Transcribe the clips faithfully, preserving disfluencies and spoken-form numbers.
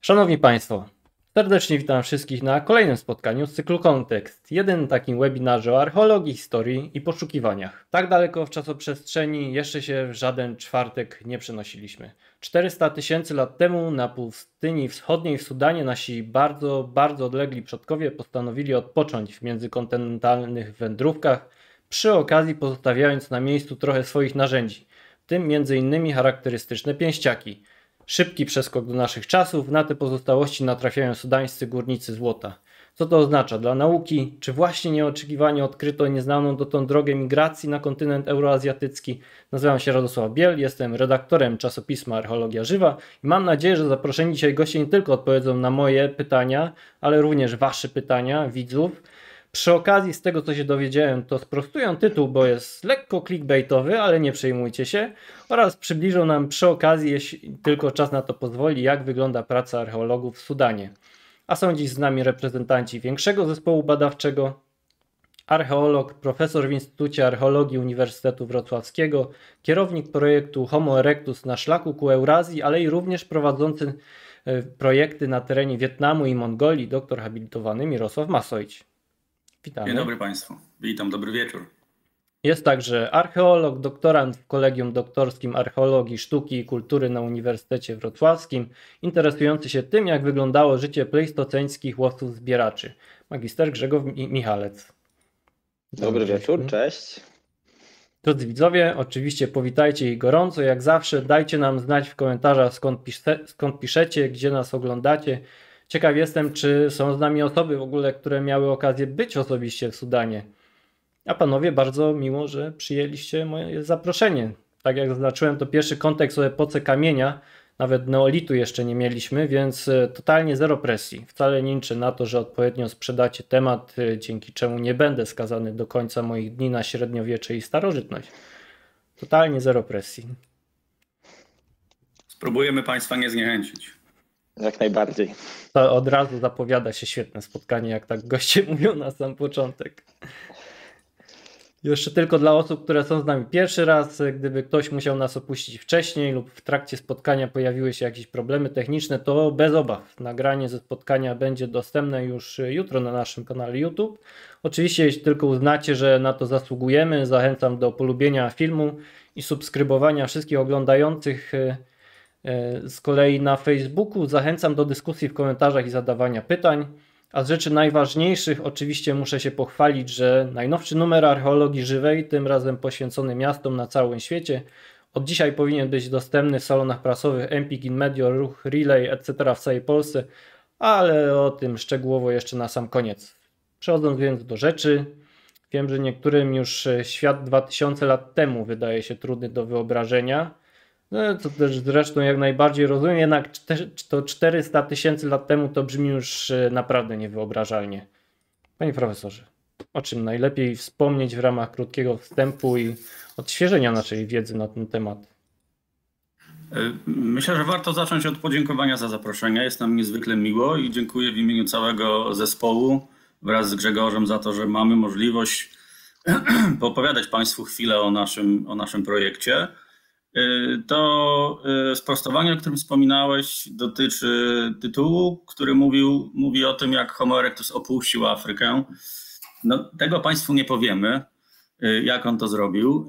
Szanowni Państwo, serdecznie witam wszystkich na kolejnym spotkaniu z cyklu Kontekst, jednym takim webinarze o archeologii, historii i poszukiwaniach. Tak daleko w czasoprzestrzeni jeszcze się w żaden czwartek nie przenosiliśmy. czterysta tysięcy lat temu na pustyni wschodniej w Sudanie nasi bardzo, bardzo odlegli przodkowie postanowili odpocząć w międzykontynentalnych wędrówkach, przy okazji pozostawiając na miejscu trochę swoich narzędzi, w tym między innymi charakterystyczne pięściaki. Szybki przeskok do naszych czasów, na te pozostałości natrafiają sudańscy górnicy złota. Co to oznacza dla nauki? Czy właśnie nieoczekiwanie odkryto nieznaną dotąd drogę migracji na kontynent euroazjatycki? Nazywam się Radosław Biel, jestem redaktorem czasopisma Archeologia Żywa i mam nadzieję, że zaproszeni dzisiaj goście nie tylko odpowiedzą na moje pytania, ale również wasze pytania, widzów. Przy okazji z tego, co się dowiedziałem, to sprostują tytuł, bo jest lekko clickbaitowy, ale nie przejmujcie się, oraz przybliżą nam przy okazji, jeśli tylko czas na to pozwoli, jak wygląda praca archeologów w Sudanie. A są dziś z nami reprezentanci większego zespołu badawczego, archeolog, profesor w Instytucie Archeologii Uniwersytetu Wrocławskiego, kierownik projektu Homo erectus na szlaku ku Eurazji, ale i również prowadzący projekty na terenie Wietnamu i Mongolii, doktor habilitowany Mirosław Masojć. Witamy. Dzień dobry Państwu. Witam, dobry wieczór. Jest także archeolog, doktorant w Kolegium Doktorskim Archeologii Sztuki i Kultury na Uniwersytecie Wrocławskim, interesujący się tym, jak wyglądało życie pleistoceńskich łowców zbieraczy. Magister Grzegorz Michalec. Dobry wieczór, cześć. Drodzy widzowie, oczywiście powitajcie ich gorąco, jak zawsze dajcie nam znać w komentarzach skąd, pisze, skąd piszecie, gdzie nas oglądacie. Ciekaw jestem, czy są z nami osoby w ogóle, które miały okazję być osobiście w Sudanie. A panowie, bardzo miło, że przyjęliście moje zaproszenie. Tak jak zaznaczyłem, to pierwszy kontekst o epoce kamienia, nawet neolitu jeszcze nie mieliśmy, więc totalnie zero presji. Wcale nie liczę na to, że odpowiednio sprzedacie temat, dzięki czemu nie będę skazany do końca moich dni na średniowiecze i starożytność. Totalnie zero presji. Spróbujemy Państwa nie zniechęcić. Jak najbardziej. To od razu zapowiada się świetne spotkanie, jak tak goście mówią na sam początek. Jeszcze tylko dla osób, które są z nami pierwszy raz, gdyby ktoś musiał nas opuścić wcześniej lub w trakcie spotkania pojawiły się jakieś problemy techniczne, to bez obaw. Nagranie ze spotkania będzie dostępne już jutro na naszym kanale YouTube. Oczywiście, jeśli tylko uznacie, że na to zasługujemy, zachęcam do polubienia filmu i subskrybowania wszystkich oglądających. Z kolei na Facebooku zachęcam do dyskusji w komentarzach i zadawania pytań. A z rzeczy najważniejszych oczywiście muszę się pochwalić, że najnowszy numer Archeologii Żywej, tym razem poświęcony miastom na całym świecie, od dzisiaj powinien być dostępny w salonach prasowych Empik, InMedio, Ruch, Relay, et cetera w całej Polsce, ale o tym szczegółowo jeszcze na sam koniec. Przechodząc więc do rzeczy, wiem, że niektórym już świat dwa tysiące lat temu wydaje się trudny do wyobrażenia. No, to też zresztą jak najbardziej rozumiem, jednak to czterysta tysięcy lat temu to brzmi już naprawdę niewyobrażalnie. Panie profesorze, o czym najlepiej wspomnieć w ramach krótkiego wstępu i odświeżenia naszej wiedzy na ten temat? Myślę, że warto zacząć od podziękowania za zaproszenie. Jest nam niezwykle miło i dziękuję w imieniu całego zespołu wraz z Grzegorzem za to, że mamy możliwość poopowiadać Państwu chwilę o naszym, o naszym projekcie. To sprostowanie, o którym wspominałeś, dotyczy tytułu, który mówił, mówi o tym, jak Homo erectus opuścił Afrykę. No, tego Państwu nie powiemy, jak on to zrobił.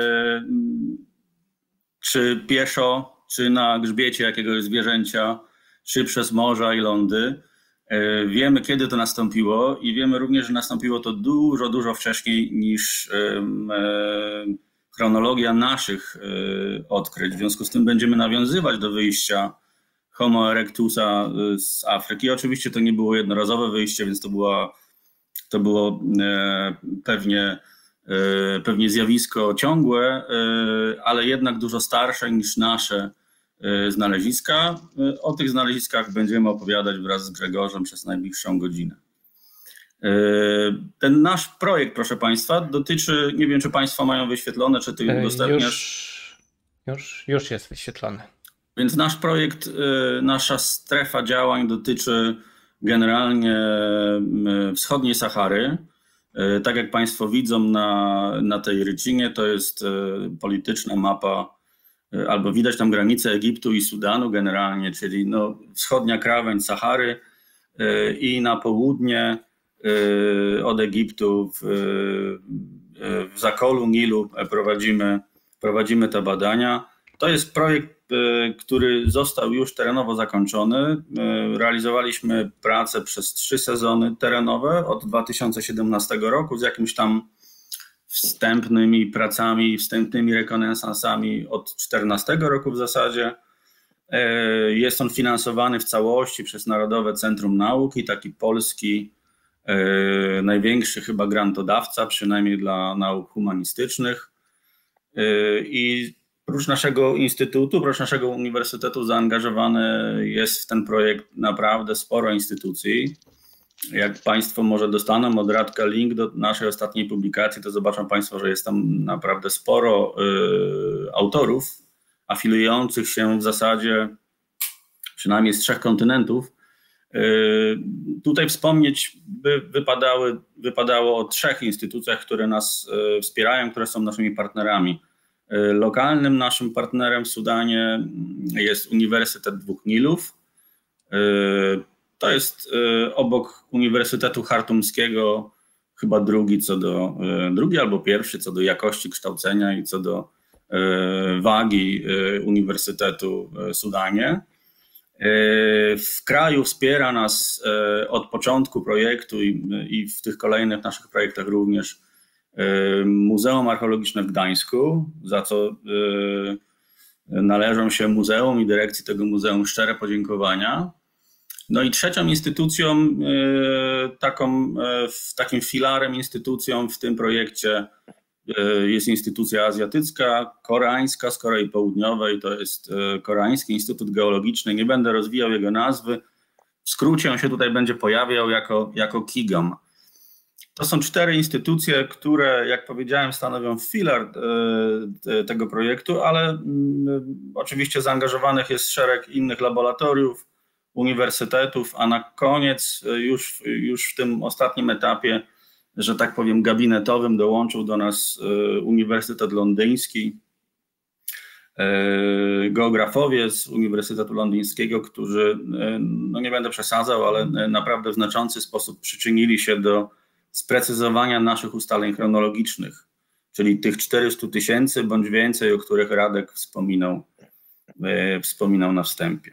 Czy pieszo, czy na grzbiecie jakiegoś zwierzęcia, czy przez morza i lądy. Wiemy, kiedy to nastąpiło i wiemy również, że nastąpiło to dużo, dużo wcześniej niż chronologia naszych odkryć. W związku z tym będziemy nawiązywać do wyjścia Homo erectusa z Afryki. Oczywiście to nie było jednorazowe wyjście, więc to, była, to było pewnie, pewnie zjawisko ciągłe, ale jednak dużo starsze niż nasze znaleziska. O tych znaleziskach będziemy opowiadać wraz z Grzegorzem przez najbliższą godzinę. Ten nasz projekt, proszę Państwa, dotyczy, nie wiem, czy Państwo mają wyświetlone, czy Ty udostępniasz? Już, już, już jest wyświetlony. Więc nasz projekt, nasza strefa działań dotyczy generalnie wschodniej Sahary. Tak jak Państwo widzą na, na tej rycinie, to jest polityczna mapa albo widać tam granicę Egiptu i Sudanu generalnie, czyli no, wschodnia krawędź Sahary i na południe od Egiptu w, w zakolu Nilu prowadzimy, prowadzimy te badania. To jest projekt, który został już terenowo zakończony. Realizowaliśmy pracę przez trzy sezony terenowe od dwa tysiące siedemnastego roku z jakimś tam wstępnymi pracami, wstępnymi rekonesansami od dwa tysiące czternastego roku w zasadzie. Jest on finansowany w całości przez Narodowe Centrum Nauki, taki polski, największy chyba grantodawca, przynajmniej dla nauk humanistycznych. I prócz naszego instytutu, prócz naszego uniwersytetu zaangażowane jest w ten projekt naprawdę sporo instytucji. Jak Państwo może dostaną od Radka link do naszej ostatniej publikacji, to zobaczą Państwo, że jest tam naprawdę sporo y, autorów afiliujących się w zasadzie przynajmniej z trzech kontynentów. Y, tutaj wspomnieć by wypadały, wypadało o trzech instytucjach, które nas y, wspierają, które są naszymi partnerami. Y, lokalnym naszym partnerem w Sudanie jest Uniwersytet Dwóch Nilów. Y, To jest obok Uniwersytetu Chartumskiego chyba drugi co do, drugi albo pierwszy co do jakości kształcenia i co do wagi Uniwersytetu w Sudanie. W kraju wspiera nas od początku projektu i, i w tych kolejnych naszych projektach również Muzeum Archeologiczne w Gdańsku, za co należą się muzeum i dyrekcji tego muzeum szczere podziękowania. No i trzecią instytucją, taką, takim filarem instytucją w tym projekcie jest instytucja azjatycka, koreańska z Korei Południowej, to jest Koreański Instytut Geologiczny. Nie będę rozwijał jego nazwy, w skrócie on się tutaj będzie pojawiał jako, jako KIGAM. To są cztery instytucje, które, jak powiedziałem, stanowią filar tego projektu, ale oczywiście zaangażowanych jest szereg innych laboratoriów, uniwersytetów, a na koniec już, już w tym ostatnim etapie, że tak powiem gabinetowym, dołączył do nas Uniwersytet Londyński, geografowie z Uniwersytetu Londyńskiego, którzy, no nie będę przesadzał, ale naprawdę w znaczący sposób przyczynili się do sprecyzowania naszych ustaleń chronologicznych, czyli tych czterystu tysięcy bądź więcej, o których Radek wspominał, wspominał na wstępie.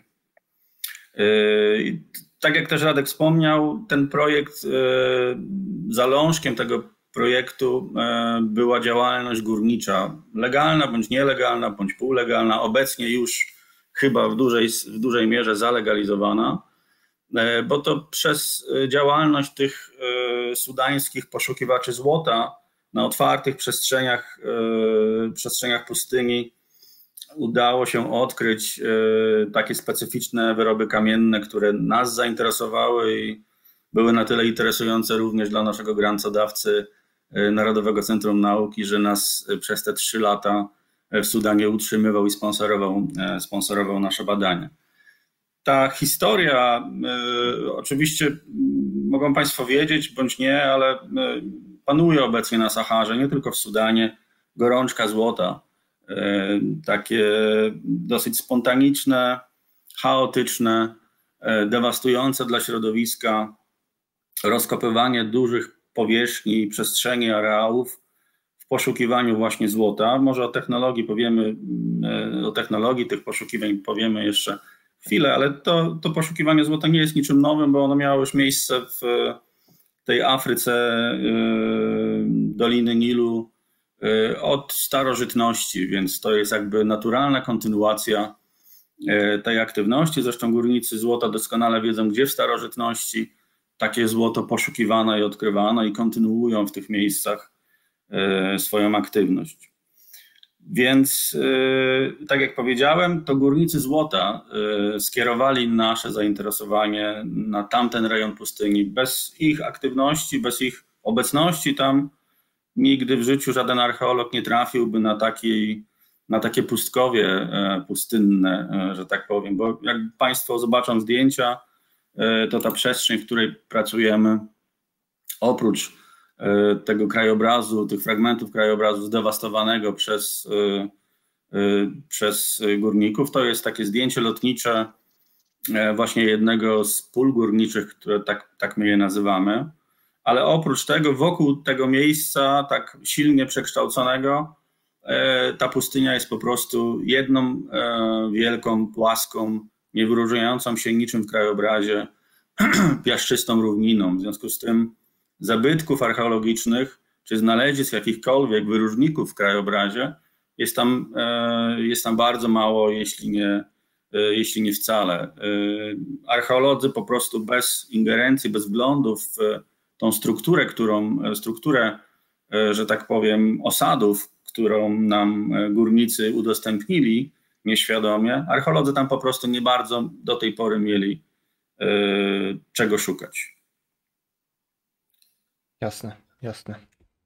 Tak jak też Radek wspomniał, ten projekt, zalążkiem tego projektu była działalność górnicza, legalna bądź nielegalna, bądź półlegalna, obecnie już chyba w dużej, w dużej mierze zalegalizowana, bo to przez działalność tych sudańskich poszukiwaczy złota na otwartych przestrzeniach, przestrzeniach pustyni udało się odkryć takie specyficzne wyroby kamienne, które nas zainteresowały i były na tyle interesujące również dla naszego grantodawcy Narodowego Centrum Nauki, że nas przez te trzy lata w Sudanie utrzymywał i sponsorował, sponsorował nasze badania. Ta historia, oczywiście mogą Państwo wiedzieć bądź nie, ale panuje obecnie na Saharze, nie tylko w Sudanie, gorączka złota. Takie dosyć spontaniczne, chaotyczne, dewastujące dla środowiska rozkopywanie dużych powierzchni, przestrzeni, areałów w poszukiwaniu właśnie złota. Może o technologii powiemy, o technologii tych poszukiwań powiemy jeszcze chwilę, ale to, to poszukiwanie złota nie jest niczym nowym, bo ono miało już miejsce w tej Afryce Doliny Nilu od starożytności, więc to jest jakby naturalna kontynuacja tej aktywności. Zresztą górnicy złota doskonale wiedzą, gdzie w starożytności takie złoto poszukiwano i odkrywano i kontynuują w tych miejscach swoją aktywność. Więc tak jak powiedziałem, to górnicy złota skierowali nasze zainteresowanie na tamten rejon pustyni. Bez ich aktywności, bez ich obecności tam nigdy w życiu żaden archeolog nie trafiłby na, takiej, na takie pustkowie pustynne, że tak powiem, bo jak Państwo zobaczą zdjęcia, to ta przestrzeń, w której pracujemy, oprócz tego krajobrazu, tych fragmentów krajobrazu zdewastowanego przez przez górników. To jest takie zdjęcie lotnicze właśnie jednego z pól górniczych, które tak, tak my je nazywamy. Ale oprócz tego wokół tego miejsca tak silnie przekształconego ta pustynia jest po prostu jedną wielką, płaską, nie wyróżniającą się niczym w krajobrazie, piaszczystą równiną. W związku z tym zabytków archeologicznych czy znalezisk jakichkolwiek wyróżników w krajobrazie jest tam, jest tam bardzo mało, jeśli nie, jeśli nie wcale. Archeolodzy po prostu bez ingerencji, bez wglądu w tą strukturę, którą, strukturę, że tak powiem, osadów, którą nam górnicy udostępnili nieświadomie, archeolodzy tam po prostu nie bardzo do tej pory mieli czego szukać. Jasne, jasne.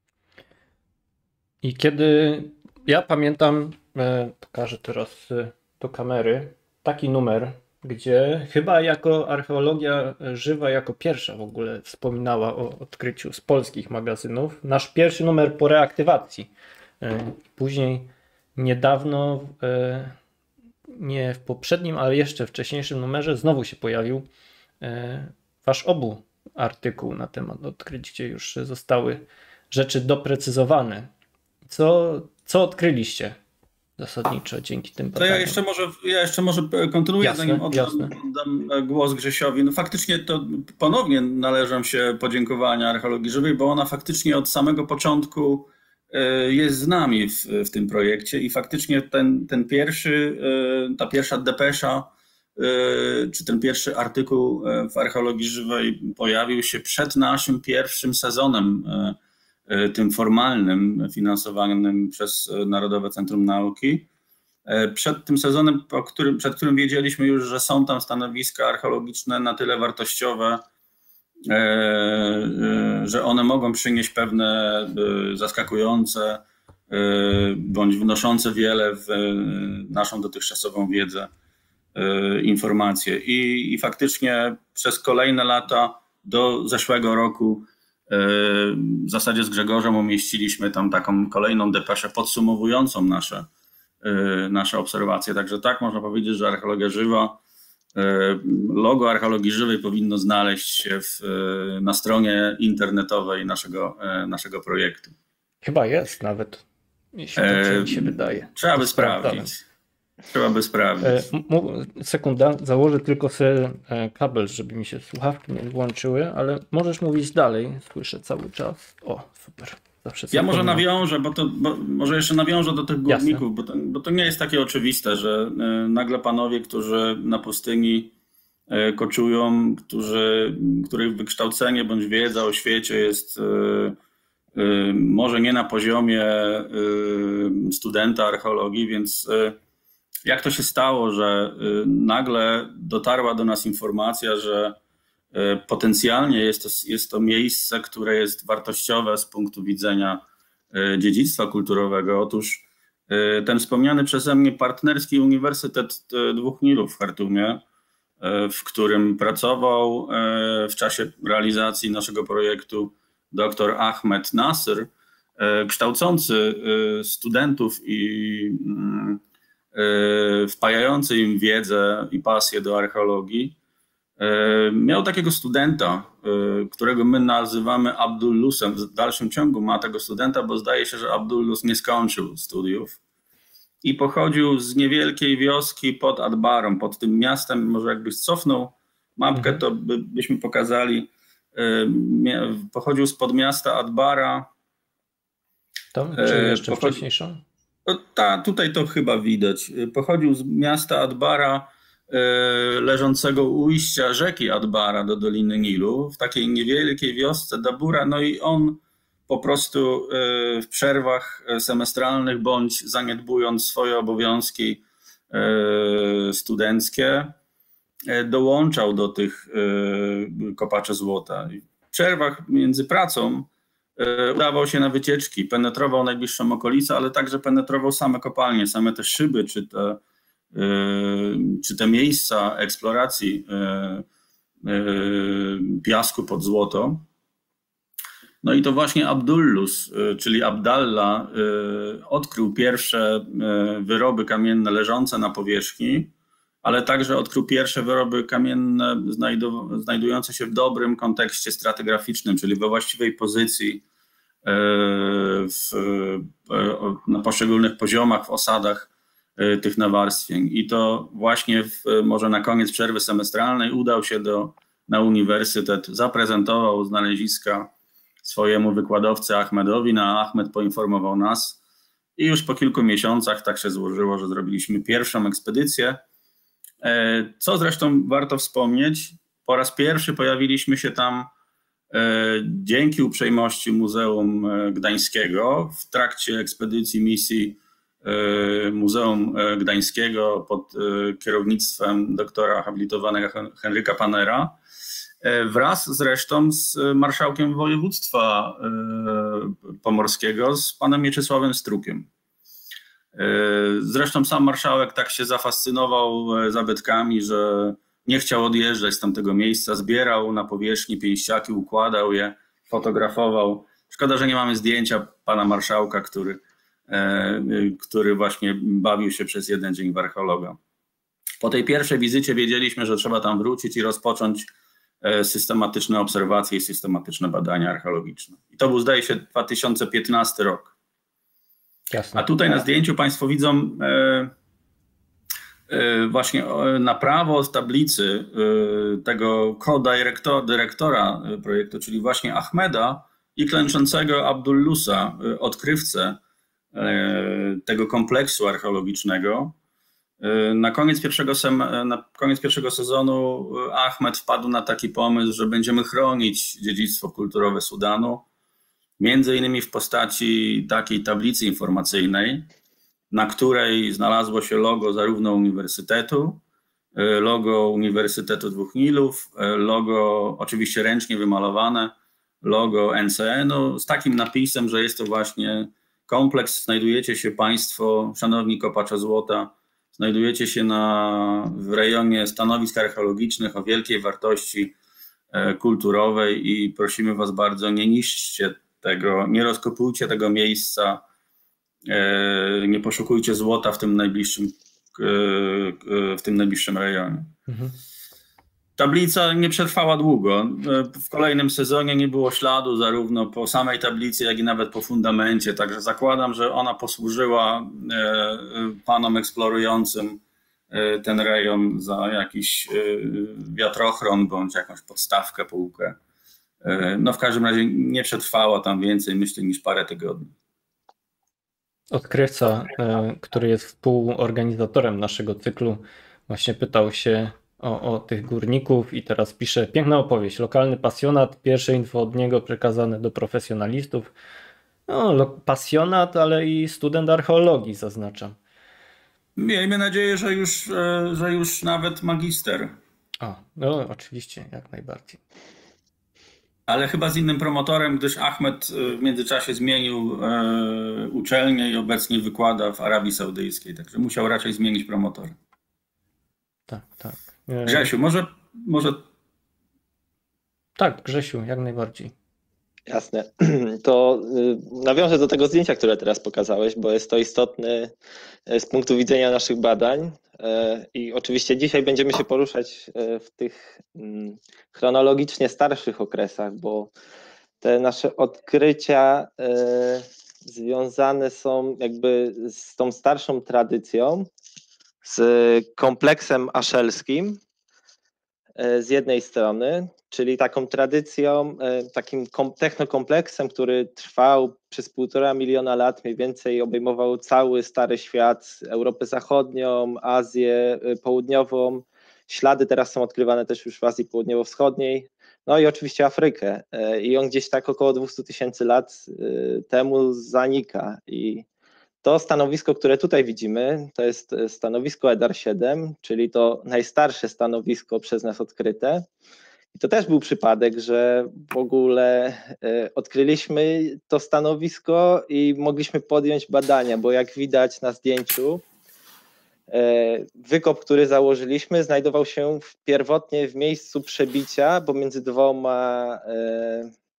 I kiedy ja pamiętam, pokażę teraz do kamery, taki numer, gdzie chyba jako Archeologia Żywa jako pierwsza w ogóle wspominała o odkryciu z polskich magazynów. Nasz pierwszy numer po reaktywacji. Później niedawno, nie w poprzednim, ale jeszcze wcześniejszym numerze znowu się pojawił wasz obu artykuł na temat odkryć, gdzie już zostały rzeczy doprecyzowane. Co, co odkryliście zasadniczo dzięki tym badaniom? To ja jeszcze może, ja jeszcze może kontynuuję, jasne, zanim oddam, jasne. oddam głos Grzesiowi. No faktycznie to ponownie należą się podziękowania Archeologii Żywej, bo ona faktycznie od samego początku jest z nami w, w tym projekcie i faktycznie ten, ten pierwszy, ta pierwsza depesza, czy ten pierwszy artykuł w Archeologii Żywej pojawił się przed naszym pierwszym sezonem, tym formalnym, finansowanym przez Narodowe Centrum Nauki. Przed tym sezonem, po którym, przed którym wiedzieliśmy już, że są tam stanowiska archeologiczne na tyle wartościowe, że one mogą przynieść pewne zaskakujące bądź wnoszące wiele w naszą dotychczasową wiedzę informacje. I, i faktycznie przez kolejne lata do zeszłego roku w zasadzie z Grzegorzem umieściliśmy tam taką kolejną depeszę podsumowującą nasze, nasze obserwacje. Także tak można powiedzieć, że Archeologia Żywa, logo Archeologii Żywej powinno znaleźć się w, na stronie internetowej naszego, naszego projektu. Chyba jest nawet, jeśli dobrze mi się wydaje. Trzeba by sprawdzić. Trzeba by sprawdzić. Sekunda, założę tylko sobie kabel, żeby mi się słuchawki nie włączyły, ale możesz mówić dalej, słyszę cały czas. O, super. Zawsze ja może nawiążę, bo to bo może jeszcze nawiążę do tych górników, bo to, bo to nie jest takie oczywiste, że nagle panowie, którzy na pustyni koczują, którzy, których wykształcenie bądź wiedza o świecie jest może nie na poziomie studenta archeologii, więc jak to się stało, że nagle dotarła do nas informacja, że potencjalnie jest to, jest to miejsce, które jest wartościowe z punktu widzenia dziedzictwa kulturowego. Otóż ten wspomniany przeze mnie partnerski Uniwersytet Dwóch Nilów w Chartumie, w którym pracował w czasie realizacji naszego projektu dr Ahmed Nasr, kształcący studentów i wpajający im wiedzę i pasję do archeologii, miał takiego studenta, którego my nazywamy Abdullusem. W dalszym ciągu ma tego studenta, bo zdaje się, że Abdullus nie skończył studiów i pochodził z niewielkiej wioski pod Adbarą, pod tym miastem. Może jakbyś cofnął mapkę, to by, byśmy pokazali. Pochodził spod miasta Adbara. Tam, czy jeszcze Pochodzi... wcześniejszą? Ta, tutaj to chyba widać. Pochodził z miasta Adbara, leżącego u ujścia rzeki Adbara do Doliny Nilu, w takiej niewielkiej wiosce Dabura. No i on po prostu w przerwach semestralnych bądź zaniedbując swoje obowiązki studenckie, dołączał do tych kopaczy złota. W przerwach między pracą udawał się na wycieczki, penetrował najbliższą okolicę, ale także penetrował same kopalnie, same te szyby, czy te, czy te miejsca eksploracji piasku pod złoto. No i to właśnie Abdullus, czyli Abdallah, odkrył pierwsze wyroby kamienne leżące na powierzchni, ale także odkrył pierwsze wyroby kamienne znajdujące się w dobrym kontekście stratigraficznym, czyli we właściwej pozycji w, na poszczególnych poziomach w osadach tych nawarstwień. I to właśnie w, może na koniec przerwy semestralnej udał się do, na uniwersytet, zaprezentował znaleziska swojemu wykładowcy Ahmedowi, no a Ahmed poinformował nas i już po kilku miesiącach tak się złożyło, że zrobiliśmy pierwszą ekspedycję. Co zresztą warto wspomnieć, po raz pierwszy pojawiliśmy się tam dzięki uprzejmości Muzeum Gdańskiego w trakcie ekspedycji misji Muzeum Gdańskiego pod kierownictwem doktora habilitowanego Henryka Panera, wraz zresztą z marszałkiem województwa pomorskiego, z panem Mieczysławem Strukiem. Zresztą sam marszałek tak się zafascynował zabytkami, że nie chciał odjeżdżać z tamtego miejsca, zbierał na powierzchni pięściaki, układał je, fotografował. Szkoda, że nie mamy zdjęcia pana marszałka, który, który właśnie bawił się przez jeden dzień w archeologa. Po tej pierwszej wizycie wiedzieliśmy, że trzeba tam wrócić i rozpocząć systematyczne obserwacje i systematyczne badania archeologiczne. I to był, zdaje się, dwa tysiące piętnasty rok. Jasne. A tutaj na zdjęciu Państwo widzą e, e, właśnie na prawo z tablicy e, tego co-dyrektora dyrektora projektu, czyli właśnie Ahmeda i klęczącego Abdullusa, e, odkrywcę e, tego kompleksu archeologicznego. E, na, koniec pierwszego sem, na koniec pierwszego sezonu Ahmed wpadł na taki pomysł, że będziemy chronić dziedzictwo kulturowe Sudanu, między innymi w postaci takiej tablicy informacyjnej, na której znalazło się logo zarówno uniwersytetu, logo Uniwersytetu Dwóch Nilów, logo oczywiście ręcznie wymalowane, logo N C N-u z takim napisem, że jest to właśnie kompleks, znajdujecie się Państwo, szanowni kopacza złota, znajdujecie się na, w rejonie stanowisk archeologicznych o wielkiej wartości kulturowej i prosimy Was bardzo, nie niszczcie tego, nie rozkopujcie tego miejsca, nie poszukujcie złota w tym najbliższym, w tym najbliższym rejonie. Mhm. Tablica nie przetrwała długo. W kolejnym sezonie nie było śladu zarówno po samej tablicy, jak i nawet po fundamencie, także zakładam, że ona posłużyła panom eksplorującym ten rejon za jakiś wiatrochron bądź jakąś podstawkę, półkę. No w każdym razie nie przetrwała tam więcej, myślę, niż parę tygodni. Odkrywca, który jest współorganizatorem naszego cyklu, właśnie pytał się o, o tych górników i teraz pisze: piękna opowieść, lokalny pasjonat, pierwsze info od niego przekazane do profesjonalistów. No, pasjonat, ale i student archeologii, zaznaczam. Miejmy nadzieję, że już, że już nawet magister. O, no oczywiście, jak najbardziej. Ale chyba z innym promotorem, gdyż Ahmed w międzyczasie zmienił e, uczelnię i obecnie wykłada w Arabii Saudyjskiej, także musiał raczej zmienić promotora. Tak, tak. Grzesiu, może, może... Tak, Grzesiu, jak najbardziej. Jasne. To nawiążę do tego zdjęcia, które teraz pokazałeś, bo jest to istotne z punktu widzenia naszych badań. I oczywiście dzisiaj będziemy się poruszać w tych chronologicznie starszych okresach, bo te nasze odkrycia związane są jakby z tą starszą tradycją, z kompleksem aszelskim z jednej strony, czyli taką tradycją, takim technokompleksem, który trwał przez półtora miliona lat, mniej więcej obejmował cały Stary Świat, Europę Zachodnią, Azję Południową. Ślady teraz są odkrywane też już w Azji Południowo-Wschodniej, no i oczywiście Afrykę. I on gdzieś tak około dwieście tysięcy lat temu zanika. I to stanowisko, które tutaj widzimy, to jest stanowisko Edar siedem, czyli to najstarsze stanowisko przez nas odkryte. I to też był przypadek, że w ogóle odkryliśmy to stanowisko i mogliśmy podjąć badania, bo jak widać na zdjęciu, wykop, który założyliśmy, znajdował się pierwotnie w miejscu przebicia pomiędzy dwoma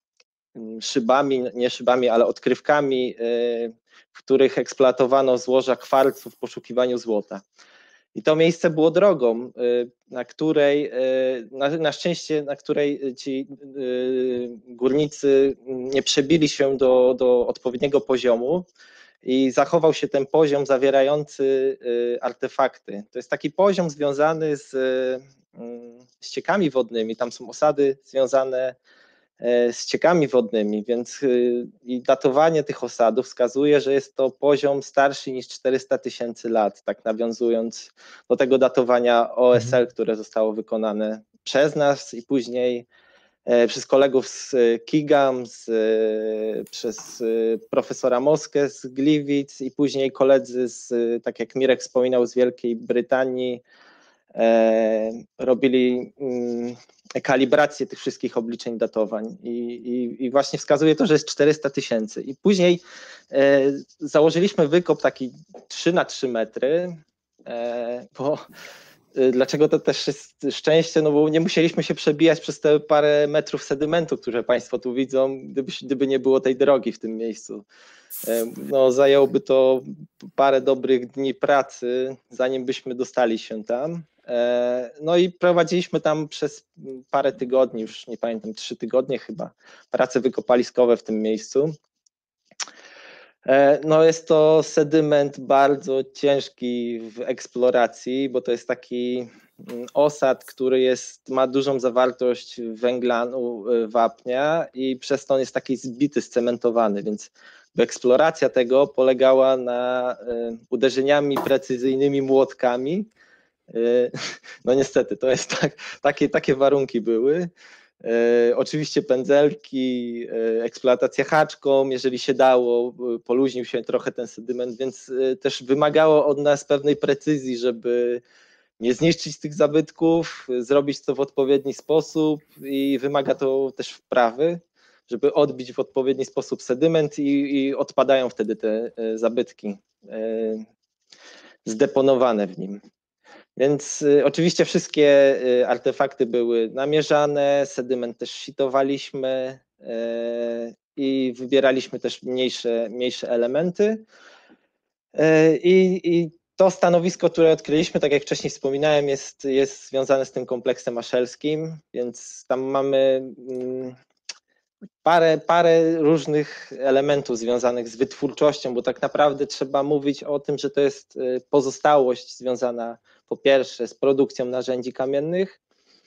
szybami, nie szybami, ale odkrywkami, w których eksploatowano złoża kwarcu w poszukiwaniu złota. I to miejsce było drogą, na której, na, na szczęście, na której ci górnicy nie przebili się do, do odpowiedniego poziomu i zachował się ten poziom zawierający artefakty. To jest taki poziom związany z, z ciekami wodnymi, tam są osady związane z ciekami wodnymi, więc i datowanie tych osadów wskazuje, że jest to poziom starszy niż czterysta tysięcy lat, tak nawiązując do tego datowania O S L, które zostało wykonane przez nas i później przez kolegów z KIGAM, z, przez profesora Moskę z Gliwic i później koledzy, z, tak jak Mirek wspominał, z Wielkiej Brytanii, e, robili mm, kalibrację tych wszystkich obliczeń datowań i, i, i właśnie wskazuje to, że jest czterysta tysięcy. I później e, założyliśmy wykop taki trzy na trzy metry, e, bo dlaczego to też jest szczęście? No bo nie musieliśmy się przebijać przez te parę metrów sedymentu, które Państwo tu widzą, gdyby, gdyby nie było tej drogi w tym miejscu. No, zajęłoby to parę dobrych dni pracy, zanim byśmy dostali się tam. No i prowadziliśmy tam przez parę tygodni, już nie pamiętam, trzy tygodnie chyba, prace wykopaliskowe w tym miejscu. No jest to sedyment bardzo ciężki w eksploracji, bo to jest taki osad, który jest, ma dużą zawartość węglanu, wapnia i przez to on jest taki zbity, scementowany, więc eksploracja tego polegała na uderzeniami precyzyjnymi młotkami. No niestety, to jest tak, takie, takie warunki były. E, oczywiście pędzelki, e, eksploatacja haczką, jeżeli się dało, poluźnił się trochę ten sedyment, więc e, też wymagało od nas pewnej precyzji, żeby nie zniszczyć tych zabytków, zrobić to w odpowiedni sposób i wymaga to też wprawy, żeby odbić w odpowiedni sposób sedyment i, i odpadają wtedy te e, zabytki e, zdeponowane w nim. Więc y, oczywiście wszystkie y, artefakty były namierzane, sedyment też sitowaliśmy y, i wybieraliśmy też mniejsze, mniejsze elementy. Y, i to stanowisko, które odkryliśmy, tak jak wcześniej wspominałem, jest, jest związane z tym kompleksem ashelskim, więc tam mamy y, parę, parę różnych elementów związanych z wytwórczością, bo tak naprawdę trzeba mówić o tym, że to jest pozostałość związana po pierwsze z produkcją narzędzi kamiennych,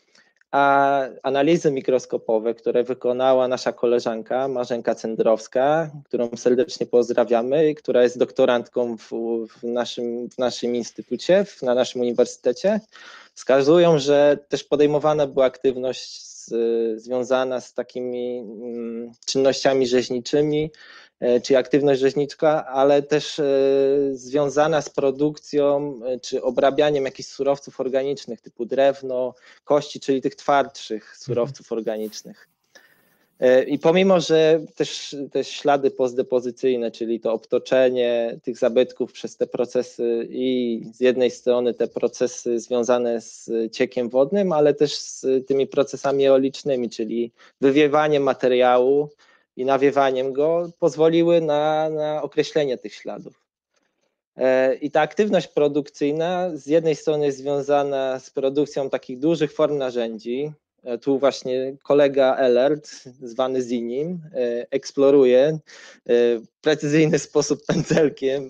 a analizy mikroskopowe, które wykonała nasza koleżanka Marzenka Cendrowska, którą serdecznie pozdrawiamy, która jest doktorantką w, w, naszym, w naszym instytucie, w, na naszym uniwersytecie, wskazują, że też podejmowana była aktywność z, związana z takimi mm, czynnościami rzeźniczymi, czy aktywność rzeźniczka, ale też związana z produkcją czy obrabianiem jakichś surowców organicznych typu drewno, kości, czyli tych twardszych surowców organicznych. I pomimo, że też te ślady postdepozycyjne, czyli to obtoczenie tych zabytków przez te procesy i z jednej strony te procesy związane z ciekiem wodnym, ale też z tymi procesami eolicznymi, czyli wywiewaniem materiału i nawiewaniem go, pozwoliły na, na określenie tych śladów. I ta aktywność produkcyjna z jednej strony jest związana z produkcją takich dużych form narzędzi. Tu właśnie kolega Elert, zwany Zinim, eksploruje w precyzyjny sposób pędzelkiem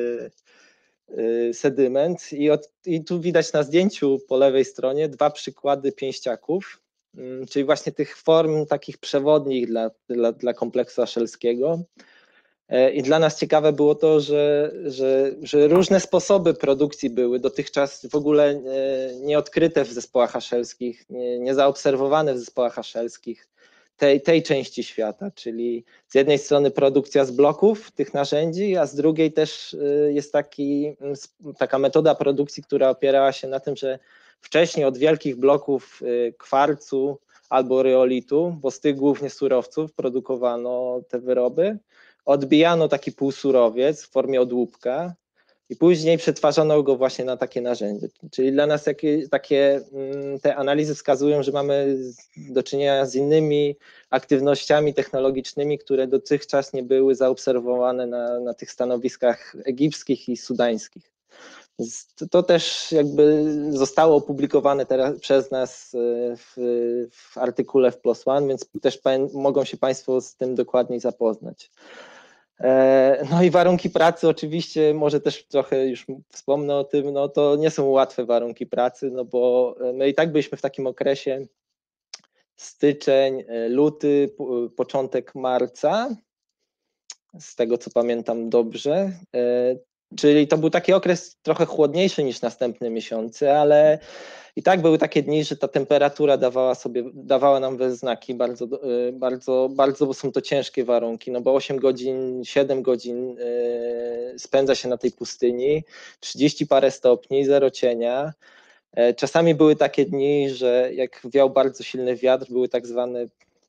sedyment i, od, i tu widać na zdjęciu po lewej stronie dwa przykłady pięściaków, czyli właśnie tych form takich przewodnich dla, dla, dla kompleksu aszelskiego. I dla nas ciekawe było to, że, że, że różne sposoby produkcji były dotychczas w ogóle nieodkryte w zespołach aszelskich, nie, nie zaobserwowane w zespołach aszelskich tej, tej części świata, czyli z jednej strony produkcja z bloków tych narzędzi, a z drugiej też jest taki, taka metoda produkcji, która opierała się na tym, że wcześniej od wielkich bloków kwarcu albo rhyolitu, bo z tych głównie surowców produkowano te wyroby, odbijano taki półsurowiec w formie odłupka, I później przetwarzano go właśnie na takie narzędzie. Czyli dla nas jakie, takie te analizy wskazują, że mamy do czynienia z innymi aktywnościami technologicznymi, które dotychczas nie były zaobserwowane na, na tych stanowiskach egipskich i sudańskich. To też jakby zostało opublikowane teraz przez nas w, w artykule w PLOS ONE, więc też mogą się Państwo z tym dokładniej zapoznać. No i warunki pracy oczywiście, może też trochę już wspomnę o tym, no to nie są łatwe warunki pracy, no bo my i tak byliśmy w takim okresie styczeń, luty, początek marca, z tego co pamiętam dobrze, czyli to był taki okres trochę chłodniejszy niż następne miesiące, ale i tak były takie dni, że ta temperatura dawała sobie, dawała nam we znaki, bardzo, bardzo, bardzo, bo są to ciężkie warunki, no bo osiem godzin, siedem godzin spędza się na tej pustyni, trzydzieści parę stopni, zero cienia. Czasami były takie dni, że jak wiał bardzo silny wiatr, były tak zwane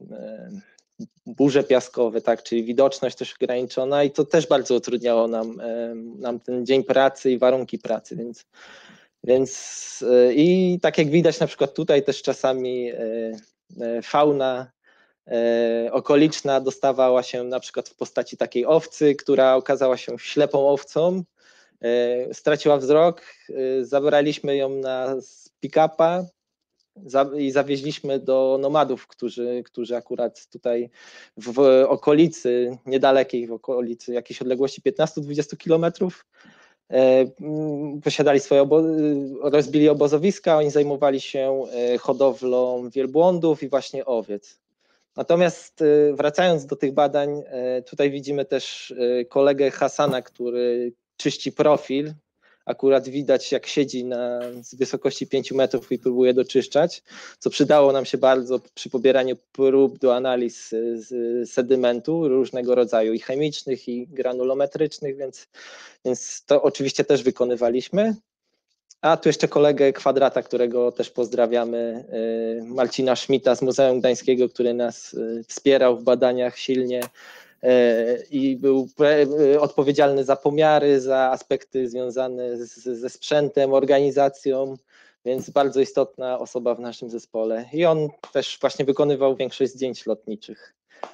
burze piaskowe, tak, czyli widoczność też ograniczona i to też bardzo utrudniało nam, nam ten dzień pracy i warunki pracy, więc, więc i tak jak widać na przykład tutaj też czasami fauna okoliczna dostawała się na przykład w postaci takiej owcy, która okazała się ślepą owcą, straciła wzrok, zabraliśmy ją na pick-upa i zawieźliśmy do nomadów, którzy, którzy akurat tutaj w okolicy, niedalekiej w okolicy jakiejś odległości piętnaście do dwudziestu kilometrów posiadali swoje obozy, rozbili obozowiska, oni zajmowali się hodowlą wielbłądów i właśnie owiec. Natomiast wracając do tych badań, tutaj widzimy też kolegę Hasana, który czyści profil. Akurat widać, jak siedzi na z wysokości pięciu metrów i próbuje doczyszczać, co przydało nam się bardzo przy pobieraniu prób do analiz z sedymentu różnego rodzaju i chemicznych, i granulometrycznych, więc, więc to oczywiście też wykonywaliśmy. A tu jeszcze kolegę Kwadrata, którego też pozdrawiamy, Marcina Schmidta z Muzeum Gdańskiego, który nas wspierał w badaniach silnie i był odpowiedzialny za pomiary, za aspekty związane z, ze sprzętem, organizacją, więc bardzo istotna osoba w naszym zespole. I on też właśnie wykonywał większość zdjęć lotniczych.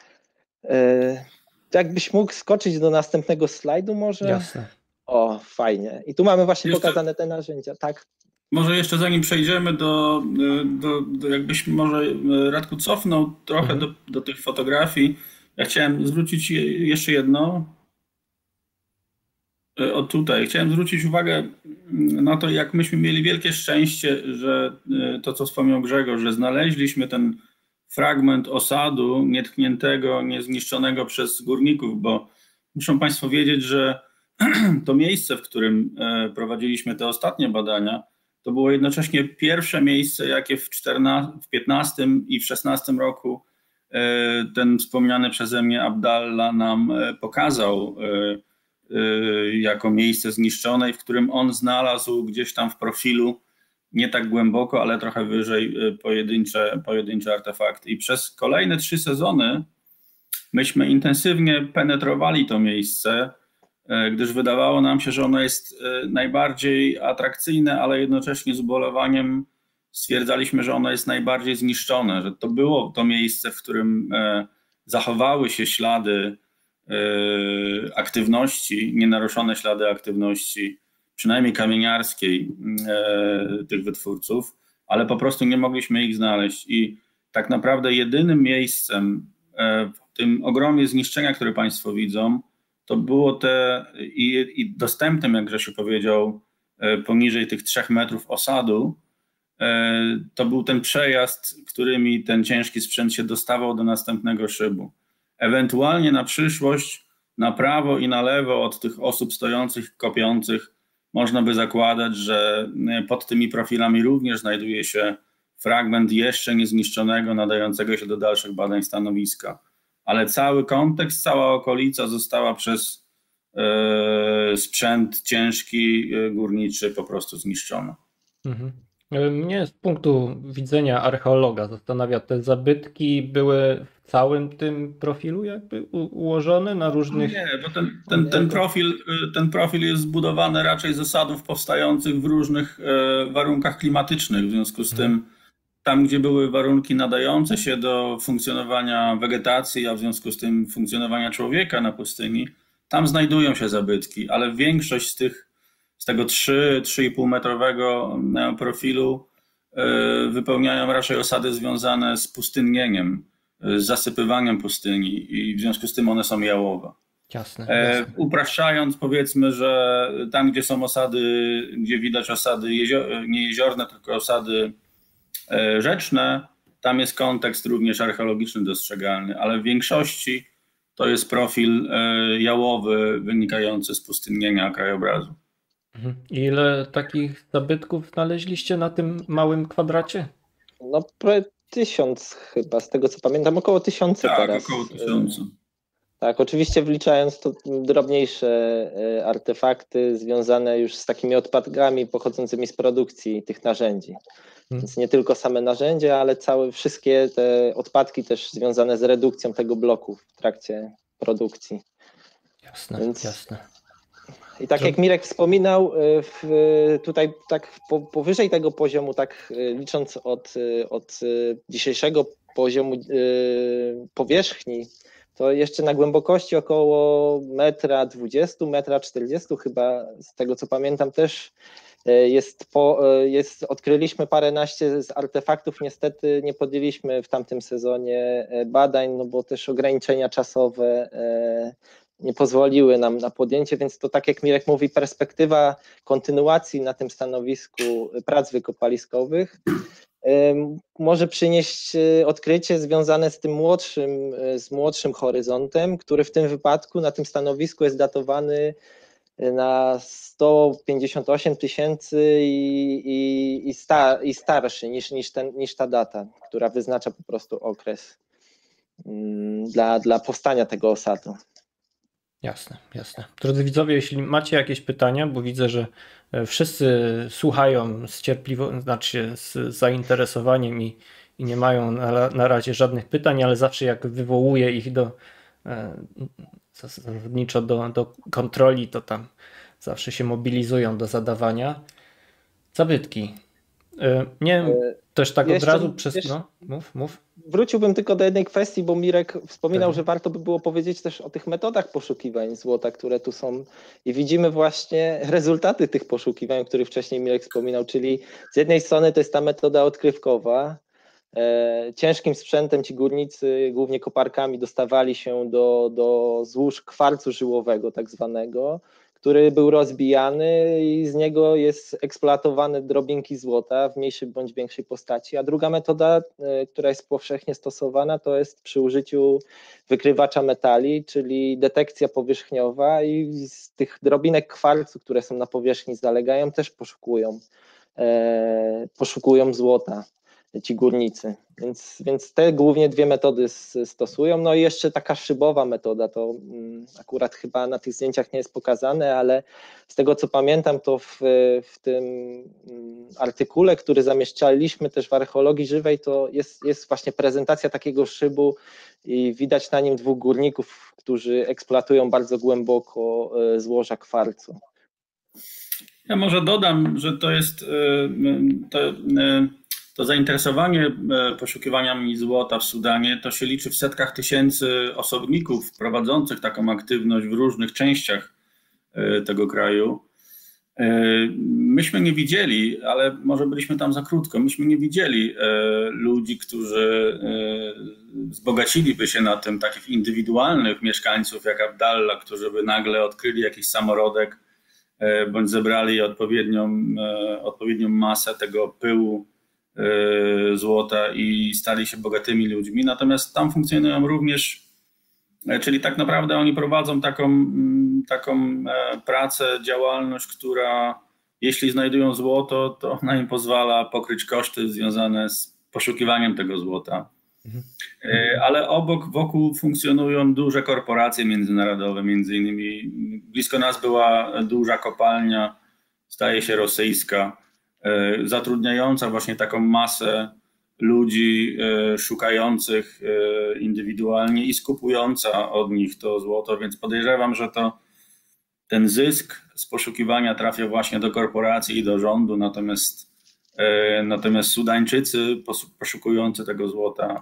Jakbyś mógł skoczyć do następnego slajdu może? Jasne. O, fajnie. I tu mamy właśnie Jeszcze... pokazane te narzędzia, tak? Może jeszcze zanim przejdziemy do, do, do jakbyś może Radku cofnął trochę mhm. do, do tych fotografii. Ja chciałem zwrócić jeszcze jedno. O tutaj. Chciałem zwrócić uwagę na to, jak myśmy mieli wielkie szczęście, że to, co wspomniał Grzegorz, że znaleźliśmy ten fragment osadu nietkniętego, niezniszczonego przez górników, bo muszą Państwo wiedzieć, że to miejsce, w którym prowadziliśmy te ostatnie badania, to było jednocześnie pierwsze miejsce, jakie w, czternastym, w piętnastym i w szesnastym roku ten wspomniany przeze mnie Abdallah nam pokazał jako miejsce zniszczone, w którym on znalazł gdzieś tam w profilu, nie tak głęboko, ale trochę wyżej, pojedyncze, pojedyncze artefakty. I przez kolejne trzy sezony myśmy intensywnie penetrowali to miejsce, gdyż wydawało nam się, że ono jest najbardziej atrakcyjne, ale jednocześnie z ubolewaniem stwierdzaliśmy, że ono jest najbardziej zniszczone, że to było to miejsce, w którym zachowały się ślady aktywności, nienaruszone ślady aktywności, przynajmniej kamieniarskiej tych wytwórców, ale po prostu nie mogliśmy ich znaleźć. I tak naprawdę jedynym miejscem w tym ogromie zniszczenia, które Państwo widzą, to było te i, i dostępnym, jak Grzesiu powiedział, poniżej tych trzech metrów osadu, to był ten przejazd, którymi ten ciężki sprzęt się dostawał do następnego szybu. Ewentualnie na przyszłość, na prawo i na lewo od tych osób stojących, kopiących, można by zakładać, że pod tymi profilami również znajduje się fragment jeszcze niezniszczonego, nadającego się do dalszych badań stanowiska. Ale cały kontekst, cała okolica została przez e, sprzęt ciężki, górniczy po prostu zniszczona. Mhm. Mnie z punktu widzenia archeologa zastanawia, te zabytki były w całym tym profilu jakby ułożone na różnych... Nie, bo ten, ten, ten, profil, ten profil jest zbudowany raczej z osadów powstających w różnych warunkach klimatycznych, w związku z tym tam, gdzie były warunki nadające się do funkcjonowania wegetacji, a w związku z tym funkcjonowania człowieka na pustyni, tam znajdują się zabytki, ale większość z tych, z tego trzy do trzech i pół metrowego profilu wypełniają raczej osady związane z pustynnieniem, z zasypywaniem pustyni i w związku z tym one są jałowe. Jasne, jasne. Upraszczając, powiedzmy, że tam, gdzie są osady, gdzie widać osady jezior, nie jeziorne, tylko osady rzeczne, tam jest kontekst również archeologiczny dostrzegalny, ale w większości to jest profil jałowy wynikający z pustynnienia krajobrazu. Ile takich zabytków znaleźliście na tym małym kwadracie? No prawie tysiąc chyba, z tego co pamiętam, około tysiąca tak, teraz. około tysiąca. Tak, oczywiście wliczając to drobniejsze artefakty związane już z takimi odpadkami pochodzącymi z produkcji tych narzędzi. Hmm. Więc nie tylko same narzędzia, ale całe wszystkie te odpadki też związane z redukcją tego bloku w trakcie produkcji. Jasne, Więc... jasne. I tak jak Mirek wspominał, w, tutaj tak po, powyżej tego poziomu, tak licząc od, od dzisiejszego poziomu powierzchni, to jeszcze na głębokości około metra dwudziestu, metra czterdziestu chyba, z tego co pamiętam też jest, po, jest odkryliśmy paręnaście z artefaktów, niestety nie podjęliśmy w tamtym sezonie badań, no bo też ograniczenia czasowe nie pozwoliły nam na podjęcie, więc to tak jak Mirek mówi, perspektywa kontynuacji na tym stanowisku prac wykopaliskowych może przynieść odkrycie związane z tym młodszym, z młodszym horyzontem, który w tym wypadku na tym stanowisku jest datowany na sto pięćdziesiąt osiem tysięcy i, i, i, sta, i starszy niż, niż, ten, niż ta data, która wyznacza po prostu okres dla, dla powstania tego osadu. Jasne, jasne. Drodzy widzowie, jeśli macie jakieś pytania, bo widzę, że wszyscy słuchają z cierpliwością, znaczy z zainteresowaniem i, i nie mają na, na razie żadnych pytań, ale zawsze jak wywołuję ich do zasadniczo do, do kontroli, to tam zawsze się mobilizują do zadawania. Zabytki. Nie wiem, też tak jeszcze, od razu przez... jeszcze... No, mów, mów. Wróciłbym tylko do jednej kwestii, bo Mirek wspominał, tak, że warto by było powiedzieć też o tych metodach poszukiwań złota, które tu są i widzimy właśnie rezultaty tych poszukiwań, o których wcześniej Mirek wspominał, czyli z jednej strony to jest ta metoda odkrywkowa. E, ciężkim sprzętem ci górnicy, głównie koparkami, dostawali się do, do złóż kwarcu żyłowego tak zwanego, który był rozbijany i z niego jest eksploatowane drobinki złota w mniejszej bądź większej postaci. A druga metoda, która jest powszechnie stosowana, to jest przy użyciu wykrywacza metali, czyli detekcja powierzchniowa i z tych drobinek kwarcu, które są na powierzchni zalegają, też poszukują, e, poszukują złota ci górnicy, więc, więc te głównie dwie metody stosują. No i jeszcze taka szybowa metoda, to akurat chyba na tych zdjęciach nie jest pokazane, ale z tego co pamiętam, to w, w tym artykule, który zamieszczaliśmy też w archeologii żywej, to jest, jest właśnie prezentacja takiego szybu i widać na nim dwóch górników, którzy eksploatują bardzo głęboko złoża kwarcu. Ja może dodam, że to jest to, To zainteresowanie poszukiwaniami złota w Sudanie to się liczy w setkach tysięcy osobników prowadzących taką aktywność w różnych częściach tego kraju. Myśmy nie widzieli, ale może byliśmy tam za krótko, myśmy nie widzieli ludzi, którzy wzbogaciliby się na tym, takich indywidualnych mieszkańców jak Abdallah, którzy by nagle odkryli jakiś samorodek bądź zebrali odpowiednią, odpowiednią masę tego pyłu złota i stali się bogatymi ludźmi, natomiast tam funkcjonują również, czyli tak naprawdę oni prowadzą taką, taką pracę, działalność, która jeśli znajdują złoto, to ona im pozwala pokryć koszty związane z poszukiwaniem tego złota. Mhm. Ale obok, wokół funkcjonują duże korporacje międzynarodowe, między innymi blisko nas była duża kopalnia, zdaje się rosyjska, zatrudniająca właśnie taką masę ludzi szukających indywidualnie i skupująca od nich to złoto, więc podejrzewam, że to ten zysk z poszukiwania trafia właśnie do korporacji i do rządu, natomiast, natomiast Sudańczycy poszukujący tego złota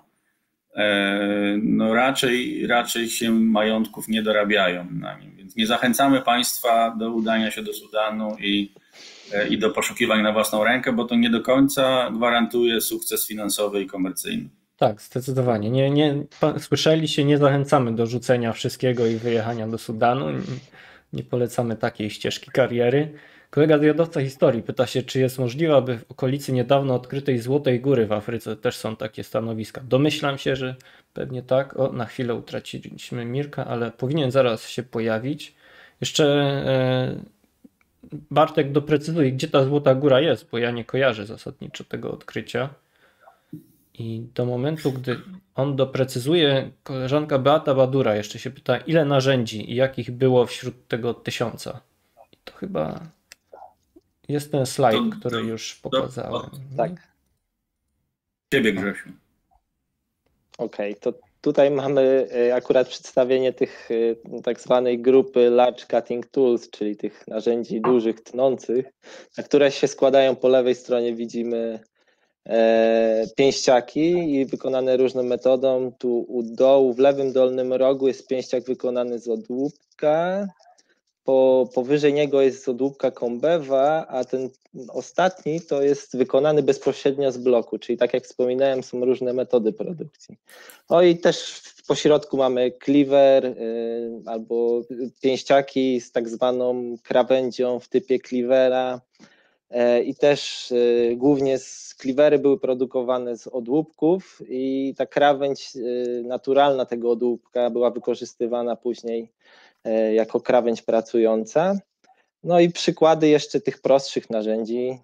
no raczej, raczej się majątków nie dorabiają na nim, więc nie zachęcamy państwa do udania się do Sudanu i, i do poszukiwań na własną rękę, bo to nie do końca gwarantuje sukces finansowy i komercyjny. Tak, zdecydowanie. Nie, nie, słyszeliście, nie zachęcamy do rzucenia wszystkiego i wyjechania do Sudanu. Nie, nie polecamy takiej ścieżki kariery. Kolega zwiadowca historii pyta się, czy jest możliwe, aby w okolicy niedawno odkrytej Złotej Góry w Afryce też są takie stanowiska. Domyślam się, że pewnie tak. O, na chwilę utraciliśmy Mirka, ale powinien zaraz się pojawić. Jeszcze e, Bartek doprecyzuje, gdzie ta Złota Góra jest, bo ja nie kojarzę zasadniczo tego odkrycia. I do momentu, gdy on doprecyzuje, koleżanka Beata Badura jeszcze się pyta, ile narzędzi i jakich było wśród tego tysiąca. I to chyba jest ten slajd, to, który to, już pokazałem. To, tak. Ciebie, Grzesiu. Okej, okay, to tutaj mamy akurat przedstawienie tych tak zwanej grupy Large Cutting Tools, czyli tych narzędzi dużych, tnących, na które się składają. Po lewej stronie widzimy pięściaki i wykonane różną metodą. Tu u dołu, w lewym dolnym rogu jest pięściak wykonany z odłupka, po, powyżej niego jest z odłupka kombewa, a ten ostatni to jest wykonany bezpośrednio z bloku, czyli tak jak wspominałem, są różne metody produkcji. No i też po środku mamy cleaver y, albo pięściaki z tak zwaną krawędzią w typie cleavera. I też głównie cleavery były produkowane z odłupków i ta krawędź naturalna tego odłupka była wykorzystywana później jako krawędź pracująca. No i przykłady jeszcze tych prostszych narzędzi,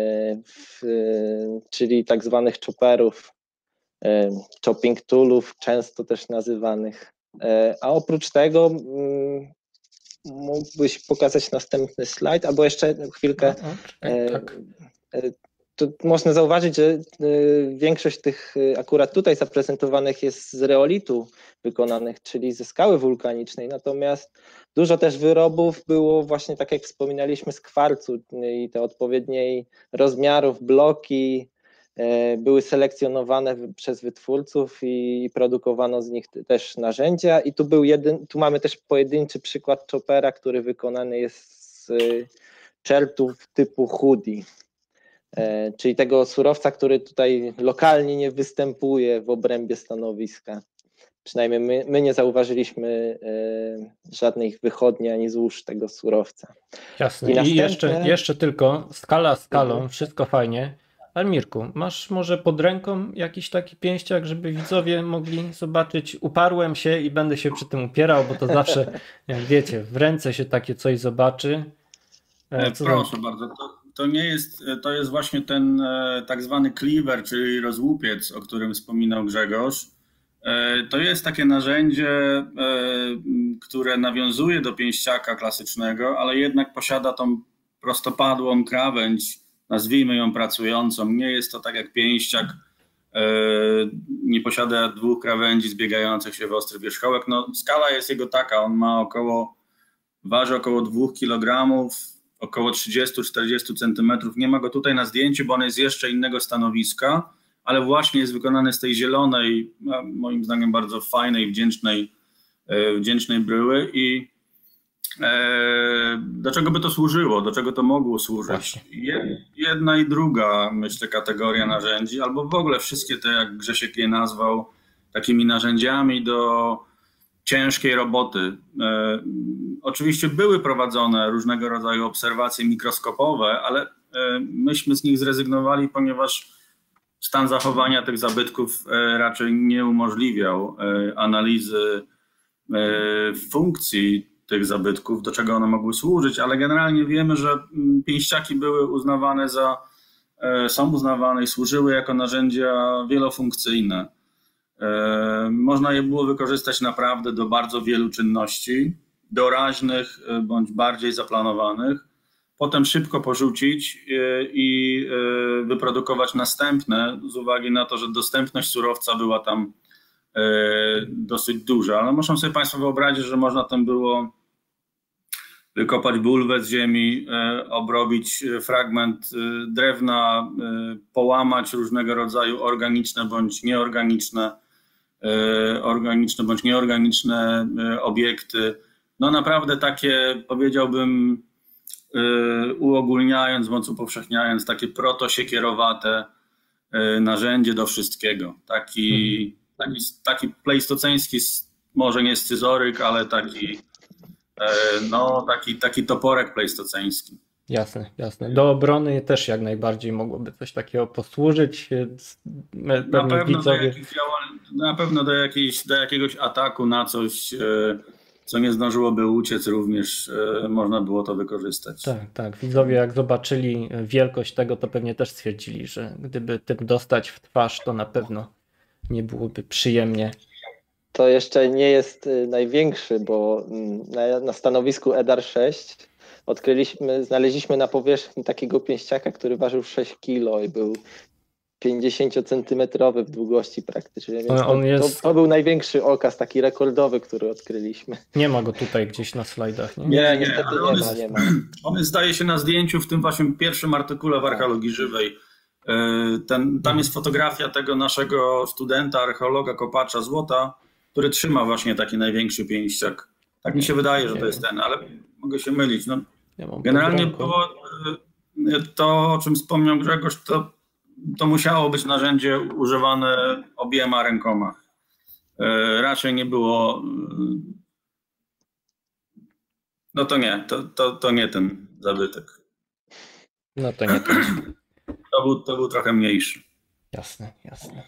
czyli tak zwanych chopperów, chopping toolów, często też nazywanych. A oprócz tego mógłbyś pokazać następny slajd, albo jeszcze chwilkę. No, okay, tak. To można zauważyć, że większość tych akurat tutaj zaprezentowanych jest z reolitu wykonanych, czyli ze skały wulkanicznej, natomiast dużo też wyrobów było właśnie, tak jak wspominaliśmy, z kwarcu i te odpowiedniej rozmiarów, bloki były selekcjonowane przez wytwórców i produkowano z nich też narzędzia. I tu był jeden, tu mamy też pojedynczy przykład choppera, który wykonany jest z czertów typu hoodie, czyli tego surowca, który tutaj lokalnie nie występuje w obrębie stanowiska. Przynajmniej my, my nie zauważyliśmy żadnych wychodni ani złóż tego surowca. Jasne. I, następne... I jeszcze, jeszcze tylko skala skalą, mhm. Wszystko fajnie. Ale Mirku, masz może pod ręką jakiś taki pięściak, żeby widzowie mogli zobaczyć? Uparłem się i będę się przy tym upierał, bo to zawsze, jak wiecie, w ręce się takie coś zobaczy. Co Proszę tam... bardzo, to, to nie jest, to jest właśnie ten tak zwany cleaver, czyli rozłupiec, o którym wspominał Grzegorz. To jest takie narzędzie, które nawiązuje do pięściaka klasycznego, ale jednak posiada tą prostopadłą krawędź, nazwijmy ją pracującą. Nie jest to tak jak pięściak, nie posiada dwóch krawędzi zbiegających się w ostry wierzchołek. No, skala jest jego taka, on ma około, waży około dwóch kilogramów, około trzydzieści do czterdziestu centymetrów. Nie ma go tutaj na zdjęciu, bo on jest jeszcze innego stanowiska, ale właśnie jest wykonany z tej zielonej, moim zdaniem bardzo fajnej, wdzięcznej, wdzięcznej bryły. I do czego by to służyło? Do czego to mogło służyć? Jedna i druga, myślę, kategoria narzędzi, albo w ogóle wszystkie te, jak Grzesiek je nazwał, takimi narzędziami do ciężkiej roboty. Oczywiście były prowadzone różnego rodzaju obserwacje mikroskopowe, ale myśmy z nich zrezygnowali, ponieważ stan zachowania tych zabytków raczej nie umożliwiał analizy funkcji tych zabytków, do czego one mogły służyć, ale generalnie wiemy, że pięściaki były uznawane za, są uznawane i służyły jako narzędzia wielofunkcyjne. Można je było wykorzystać naprawdę do bardzo wielu czynności, doraźnych bądź bardziej zaplanowanych. potem szybko porzucić i wyprodukować następne z uwagi na to, że dostępność surowca była tam dosyć duża. Ale muszą sobie Państwo wyobrazić, że można tam było wykopać bulwę z ziemi, obrobić fragment drewna, połamać różnego rodzaju organiczne bądź nieorganiczne, organiczne bądź nieorganiczne obiekty. No naprawdę takie, powiedziałbym, uogólniając, bądź upowszechniając, takie protosiekierowate narzędzie do wszystkiego. Taki, taki, taki plejstoceński, może nie scyzoryk, ale taki, no, taki, taki toporek plejstoceński. Jasne, jasne. Do obrony też jak najbardziej mogłoby coś takiego posłużyć. Na pewno, widzowie... do jakich działań, na pewno do, jakiejś, do jakiegoś ataku na coś, co nie zdążyłoby uciec, również można było to wykorzystać. Tak, tak. Widzowie jak zobaczyli wielkość tego, to pewnie też stwierdzili, że gdyby tym dostać w twarz, to na pewno nie byłoby przyjemnie. To jeszcze nie jest największy, bo na, na stanowisku E D A R sześć odkryliśmy, znaleźliśmy na powierzchni takiego pięściaka, który ważył sześć kilo i był pięćdziesięciocentymetrowy w długości praktycznie. Więc on to, jest... to, to był największy okaz, taki rekordowy, który odkryliśmy. Nie ma go tutaj gdzieś na slajdach, nie? Nie, niestety nie, on ma, jest, nie ma. On jest, zdaje się, na zdjęciu w tym waszym pierwszym artykule w Archeologii Żywej. Ten, tam jest fotografia tego naszego studenta, archeologa, kopacza złota, który trzyma właśnie taki największy pięściak. Tak mi się wydaje, że to jest ten, ale mogę się mylić. No, generalnie było to, o czym wspomniał Grzegorz, to, to musiało być narzędzie używane obiema rękoma. Raczej nie było... No to nie, to, to, to nie ten zabytek. No to nie ten. To był, to był trochę mniejszy. Jasne, jasne.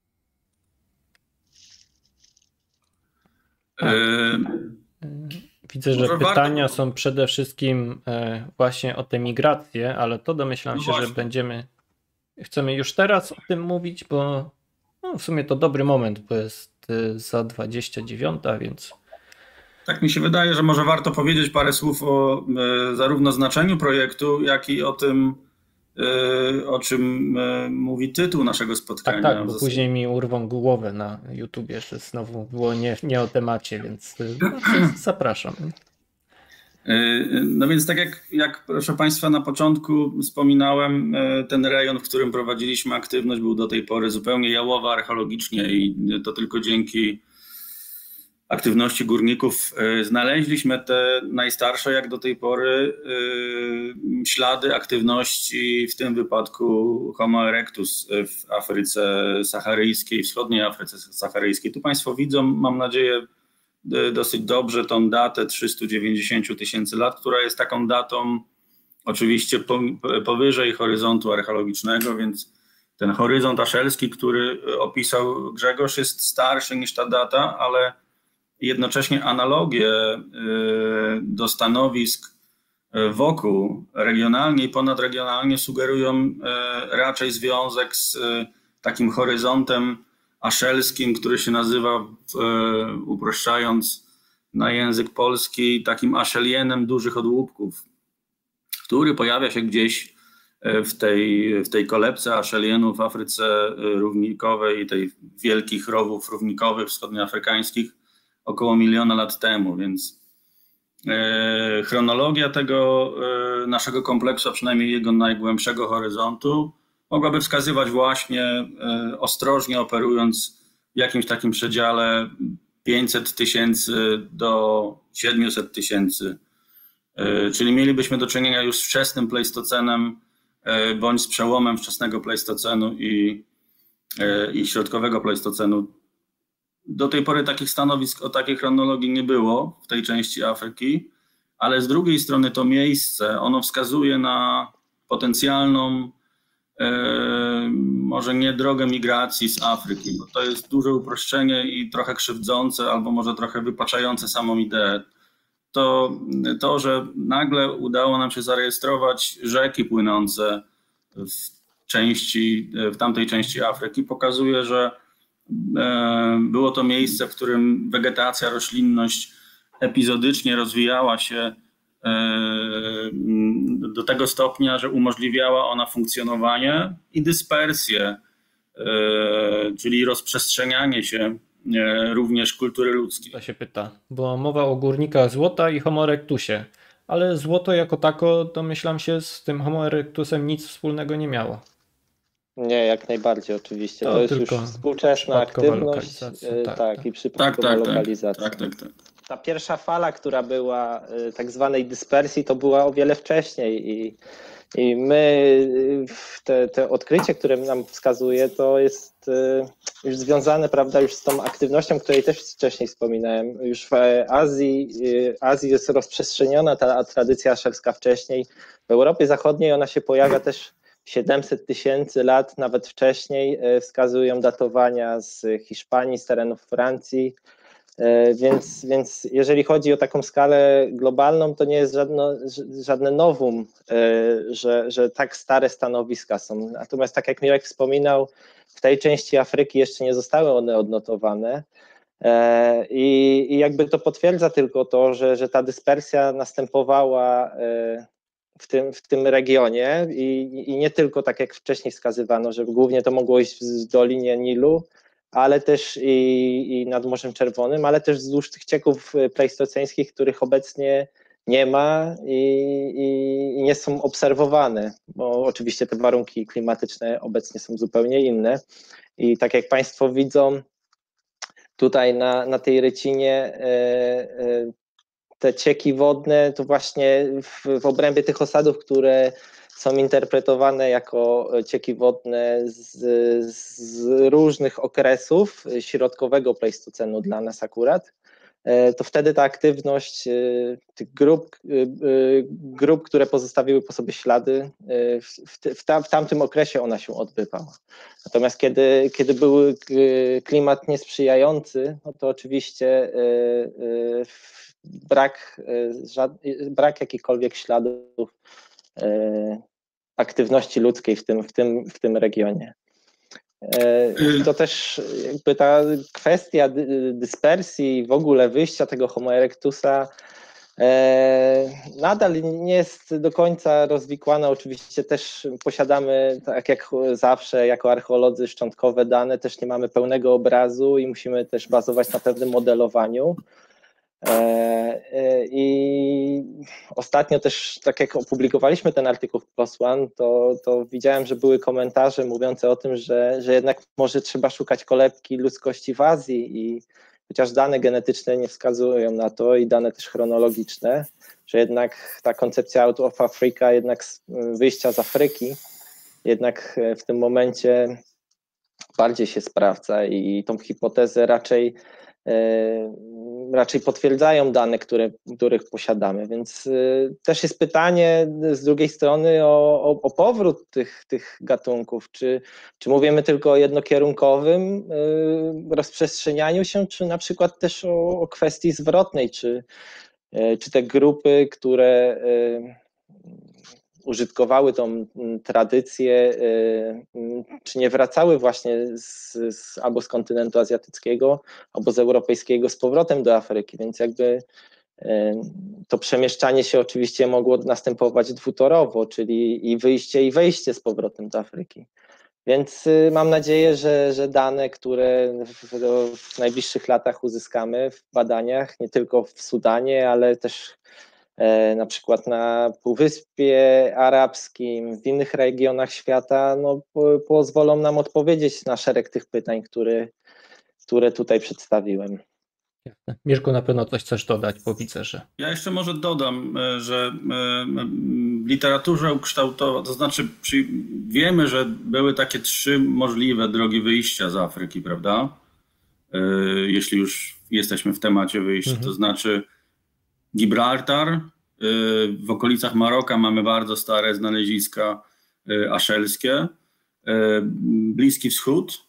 Tak. Widzę, że Może pytania warto... są przede wszystkim właśnie o tę migrację, ale to domyślam no się, właśnie. że będziemy... Chcemy już teraz o tym mówić, bo no w sumie to dobry moment, bo jest za dwadzieścia dziewiąta, więc... Tak mi się wydaje, że może warto powiedzieć parę słów o zarówno znaczeniu projektu, jak i o tym, o czym mówi tytuł naszego spotkania. Tak, tak, bo później mi urwą głowę na YouTubie, że znowu było nie, nie o temacie, więc no, zapraszam. No więc tak jak, jak proszę Państwa na początku wspominałem, ten rejon, w którym prowadziliśmy aktywność, był do tej pory zupełnie jałowy archeologicznie i to tylko dzięki aktywności górników znaleźliśmy te najstarsze jak do tej pory ślady aktywności, w tym wypadku Homo erectus w Afryce Saharyjskiej, wschodniej Afryce Saharyjskiej. Tu Państwo widzą, mam nadzieję, dosyć dobrze tą datę trzysta dziewięćdziesiąt tysięcy lat, która jest taką datą oczywiście powyżej horyzontu archeologicznego, więc ten horyzont aszelski, który opisał Grzegorz, jest starszy niż ta data, ale jednocześnie analogie do stanowisk wokół, regionalnie i ponadregionalnie, sugerują raczej związek z takim horyzontem aszelskim, który się nazywa, uproszczając na język polski, takim aszelienem dużych odłupków, który pojawia się gdzieś w tej, w tej kolebce aszelienów w Afryce równikowej i tej wielkich rowów równikowych wschodnioafrykańskich około miliona lat temu, więc e, chronologia tego e, naszego kompleksu, a przynajmniej jego najgłębszego horyzontu, mogłaby wskazywać właśnie, e, ostrożnie operując w jakimś takim przedziale pięćset tysięcy do siedemset tysięcy, e, czyli mielibyśmy do czynienia już z wczesnym plejstocenem e, bądź z przełomem wczesnego plejstocenu i, e, i środkowego plejstocenu. Do tej pory takich stanowisk o takiej chronologii nie było w tej części Afryki, ale z drugiej strony to miejsce, ono wskazuje na potencjalną, e, może nie drogę migracji z Afryki, bo to jest duże uproszczenie i trochę krzywdzące, albo może trochę wypaczające samą ideę. To, to, że nagle udało nam się zarejestrować rzeki płynące w części, w tamtej części Afryki, pokazuje, że było to miejsce, w którym wegetacja, roślinność epizodycznie rozwijała się do tego stopnia, że umożliwiała ona funkcjonowanie i dyspersję, czyli rozprzestrzenianie się również kultury ludzkiej. To się pyta, bo mowa o górnikach złota i Homo erectusie, ale złoto jako tako, domyślam się, z tym Homo erectusem nic wspólnego nie miało. Nie, jak najbardziej oczywiście. To To, jest tylko już współczesna przypadkowa aktywność, lokalizacja, e, tak, tak, tak. i przypadkowa Tak, tak, tak. lokalizacja. Tak, tak, tak. Ta pierwsza fala, która była e, tak zwanej dyspersji, to była o wiele wcześniej i, i my, e, te, te odkrycie, które nam wskazuje, to jest e, już związane, prawda, już z tą aktywnością, o której też wcześniej wspominałem. Już w Azji, e, Azji jest rozprzestrzeniona ta tradycja aszelska wcześniej. W Europie Zachodniej ona się pojawia też siedemset tysięcy lat, nawet wcześniej, wskazują datowania z Hiszpanii, z terenów Francji, więc, więc jeżeli chodzi o taką skalę globalną, to nie jest żadno, żadne nowum, że, że tak stare stanowiska są. Natomiast tak jak Mirek wspominał, w tej części Afryki jeszcze nie zostały one odnotowane i, i jakby to potwierdza tylko to, że, że ta dyspersja następowała w tym, w tym regionie i, i nie tylko tak jak wcześniej wskazywano, że głównie to mogło iść w dolinie Nilu, ale też i, i nad Morzem Czerwonym, ale też wzdłuż tych cieków pleistoceńskich, których obecnie nie ma i, i, i nie są obserwowane, bo oczywiście te warunki klimatyczne obecnie są zupełnie inne i tak jak Państwo widzą tutaj na, na tej rycinie e, e, te cieki wodne to właśnie w, w obrębie tych osadów, które są interpretowane jako cieki wodne z, z różnych okresów środkowego pleistocenu dla nas akurat, to wtedy ta aktywność tych grup, grup które pozostawiły po sobie ślady, w, w, tam, w tamtym okresie ona się odbywała. Natomiast kiedy, kiedy był klimat niesprzyjający, no to oczywiście brak, brak jakichkolwiek śladów aktywności ludzkiej w tym, w tym, w tym regionie. To też jakby ta kwestia dyspersji i w ogóle wyjścia tego Homo erectusa nadal nie jest do końca rozwikłana. Oczywiście też posiadamy, tak jak zawsze, jako archeolodzy szczątkowe dane, też nie mamy pełnego obrazu i musimy też bazować na pewnym modelowaniu. I ostatnio też, tak jak opublikowaliśmy ten artykuł w PLOS ONE, to, to widziałem, że były komentarze mówiące o tym, że, że jednak może trzeba szukać kolebki ludzkości w Azji i chociaż dane genetyczne nie wskazują na to i dane też chronologiczne, że jednak ta koncepcja Out of Africa, jednak wyjścia z Afryki, jednak w tym momencie bardziej się sprawdza i tą hipotezę raczej raczej potwierdzają dane, które, których posiadamy, więc też jest pytanie z drugiej strony o, o, o powrót tych, tych gatunków, czy, czy mówimy tylko o jednokierunkowym rozprzestrzenianiu się, czy na przykład też o, o kwestii zwrotnej, czy, czy te grupy, które użytkowały tą tradycję, czy nie wracały właśnie z, z, albo z kontynentu azjatyckiego, albo z europejskiego z powrotem do Afryki, więc jakby to przemieszczanie się oczywiście mogło następować dwutorowo, czyli i wyjście i wejście z powrotem do Afryki. Więc mam nadzieję, że, że dane, które w, w najbliższych latach uzyskamy w badaniach, nie tylko w Sudanie, ale też na przykład na Półwyspie Arabskim, w innych regionach świata, no, po, pozwolą nam odpowiedzieć na szereg tych pytań, które, które tutaj przedstawiłem. Mirku, na pewno coś chcesz dodać, bo widzę, że... Ja jeszcze może dodam, że w literaturze ukształtowanej, to znaczy wiemy, że były takie trzy możliwe drogi wyjścia z Afryki, prawda? Jeśli już jesteśmy w temacie wyjścia, mhm. to znaczy Gibraltar, w okolicach Maroka mamy bardzo stare znaleziska aszelskie, Bliski Wschód,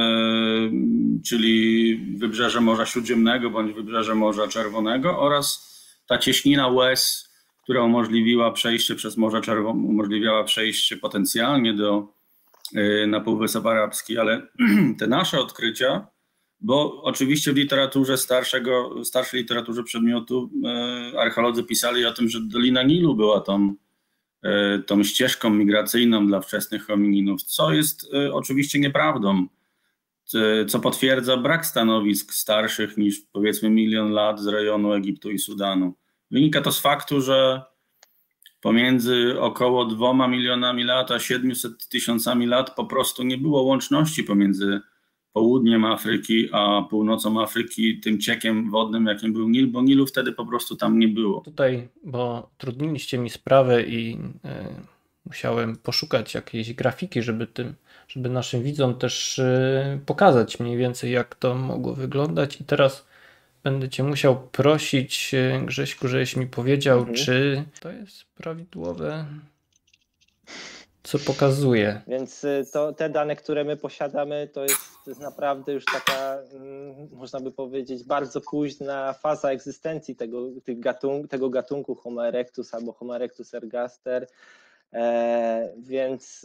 czyli wybrzeże Morza Śródziemnego bądź wybrzeże Morza Czerwonego oraz ta cieśnina Wes, która umożliwiła przejście przez Morze Czerwone, umożliwiała przejście potencjalnie do, na Półwysep Arabski, ale te nasze odkrycia Bo oczywiście w literaturze starszego, starszej literaturze przedmiotu archeolodzy pisali o tym, że Dolina Nilu była tą, tą ścieżką migracyjną dla wczesnych homininów, co jest oczywiście nieprawdą, co potwierdza brak stanowisk starszych niż powiedzmy milion lat z rejonu Egiptu i Sudanu. Wynika to z faktu, że pomiędzy około dwoma milionami lat a siedmiuset tysiącami lat po prostu nie było łączności pomiędzy południem Afryki a północą Afryki, tym ciekiem wodnym, jakim był Nil, bo Nilu wtedy po prostu tam nie było. Tutaj, bo trudniliście mi sprawę i y, musiałem poszukać jakiejś grafiki, żeby tym, żeby naszym widzom też y, pokazać mniej więcej, jak to mogło wyglądać. I teraz będę cię musiał prosić, y, Grześku, żebyś mi powiedział, mhm. czy to jest prawidłowe, co pokazuje. Więc to, te dane, które my posiadamy, to jest, to jest naprawdę już taka, mm, można by powiedzieć, bardzo późna faza egzystencji tego, tych gatung, tego gatunku Homo erectus albo Homo erectus ergaster, e, więc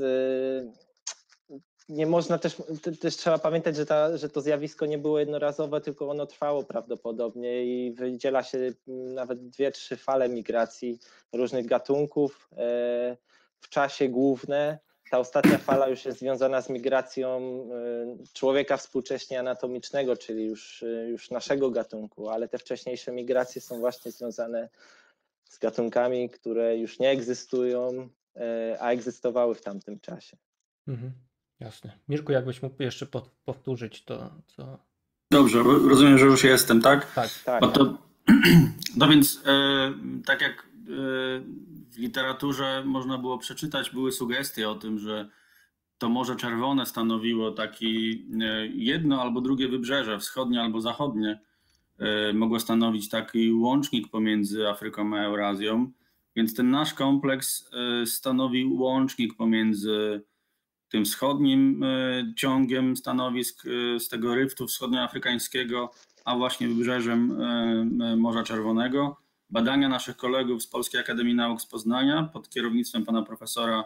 e, nie można też, też trzeba pamiętać, że, ta, że to zjawisko nie było jednorazowe, tylko ono trwało prawdopodobnie i wydziela się nawet dwie, trzy fale migracji różnych gatunków e, w czasie główne. Ta ostatnia fala już jest związana z migracją człowieka współcześnie anatomicznego, czyli już, już naszego gatunku, ale te wcześniejsze migracje są właśnie związane z gatunkami, które już nie egzystują, a egzystowały w tamtym czasie. Mhm, jasne. Mirku, jakbyś mógł jeszcze powtórzyć to, co... Dobrze, rozumiem, że już jestem, tak? Tak, tak. No, to, no więc e, tak jak e, w literaturze można było przeczytać, były sugestie o tym, że to Morze Czerwone stanowiło taki jedno albo drugie wybrzeże, wschodnie albo zachodnie, mogło stanowić taki łącznik pomiędzy Afryką a Eurazją, więc ten nasz kompleks stanowił łącznik pomiędzy tym wschodnim ciągiem stanowisk z tego ryftu wschodnioafrykańskiego, a właśnie wybrzeżem Morza Czerwonego. Badania naszych kolegów z Polskiej Akademii Nauk z Poznania pod kierownictwem pana profesora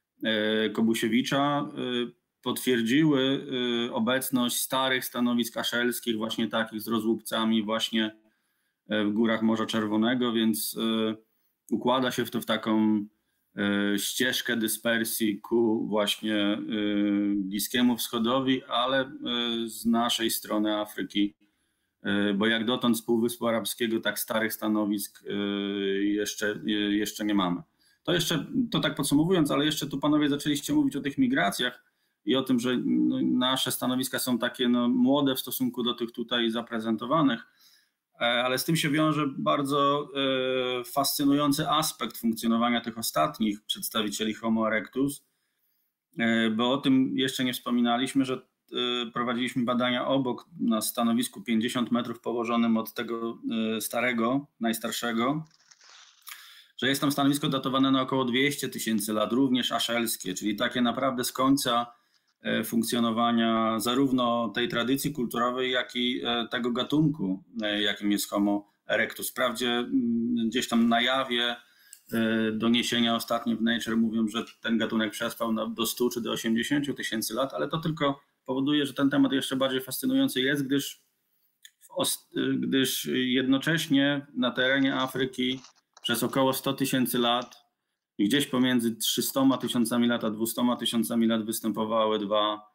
Kobusiewicza potwierdziły obecność starych stanowisk aszelskich, właśnie takich z rozłupcami właśnie w górach Morza Czerwonego, więc układa się to w taką ścieżkę dyspersji ku właśnie Bliskiemu Wschodowi, ale z naszej strony Afryki, bo jak dotąd z Półwyspu Arabskiego tak starych stanowisk jeszcze, jeszcze nie mamy. To jeszcze, to tak podsumowując, ale jeszcze tu panowie zaczęliście mówić o tych migracjach i o tym, że no, nasze stanowiska są takie no, młode w stosunku do tych tutaj zaprezentowanych, ale z tym się wiąże bardzo e, fascynujący aspekt funkcjonowania tych ostatnich przedstawicieli Homo erectus, e, bo o tym jeszcze nie wspominaliśmy, że e, prowadziliśmy badania obok na stanowisku pięćdziesiąt metrów położonym od tego e, starego, najstarszego, że jest tam stanowisko datowane na około dwieście tysięcy lat, również aszelskie, czyli takie naprawdę z końca funkcjonowania zarówno tej tradycji kulturowej, jak i tego gatunku, jakim jest Homo erectus. Wprawdzie gdzieś tam na jawie doniesienia ostatnie w Nature mówią, że ten gatunek przetrwał do stu czy do osiemdziesięciu tysięcy lat, ale to tylko powoduje, że ten temat jeszcze bardziej fascynujący jest, gdyż, gdyż jednocześnie na terenie Afryki przez około sto tysięcy lat i gdzieś pomiędzy trzystoma tysiącami lat a dwustoma tysiącami lat występowały dwa,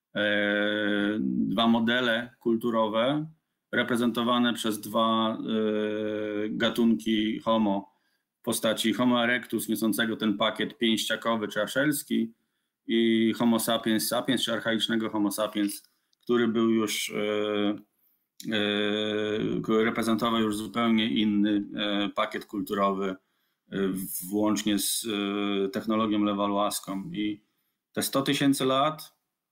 e, dwa modele kulturowe reprezentowane przez dwa e, gatunki Homo w postaci Homo erectus niosącego ten pakiet pięściakowy czy aszelski i Homo sapiens sapiens czy archaicznego Homo sapiens, który był już e, e, reprezentował już zupełnie inny e, pakiet kulturowy, włącznie z technologią lewaluaską. I te sto tysięcy lat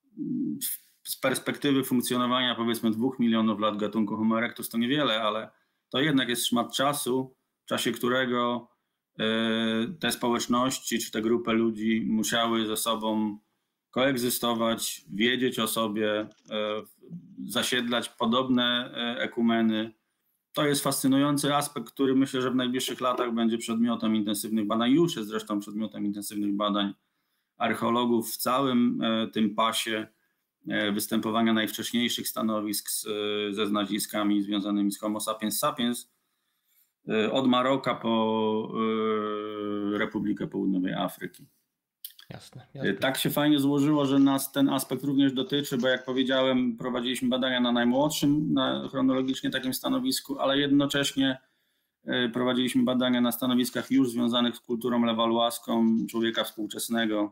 z perspektywy funkcjonowania powiedzmy dwóch milionów lat gatunku Homo erectus to niewiele, ale to jednak jest szmat czasu, w czasie którego te społeczności czy te grupy ludzi musiały ze sobą koegzystować, wiedzieć o sobie, zasiedlać podobne ekumeny. To jest fascynujący aspekt, który myślę, że w najbliższych latach będzie przedmiotem intensywnych badań, już jest zresztą przedmiotem intensywnych badań archeologów w całym tym pasie występowania najwcześniejszych stanowisk z, ze znaleziskami związanymi z Homo sapiens sapiens od Maroka po Republikę Południowej Afryki. Jasne, jasne. Tak się fajnie złożyło, że nas ten aspekt również dotyczy, bo jak powiedziałem, prowadziliśmy badania na najmłodszym, na chronologicznie takim stanowisku, ale jednocześnie prowadziliśmy badania na stanowiskach już związanych z kulturą lewaluaską człowieka współczesnego,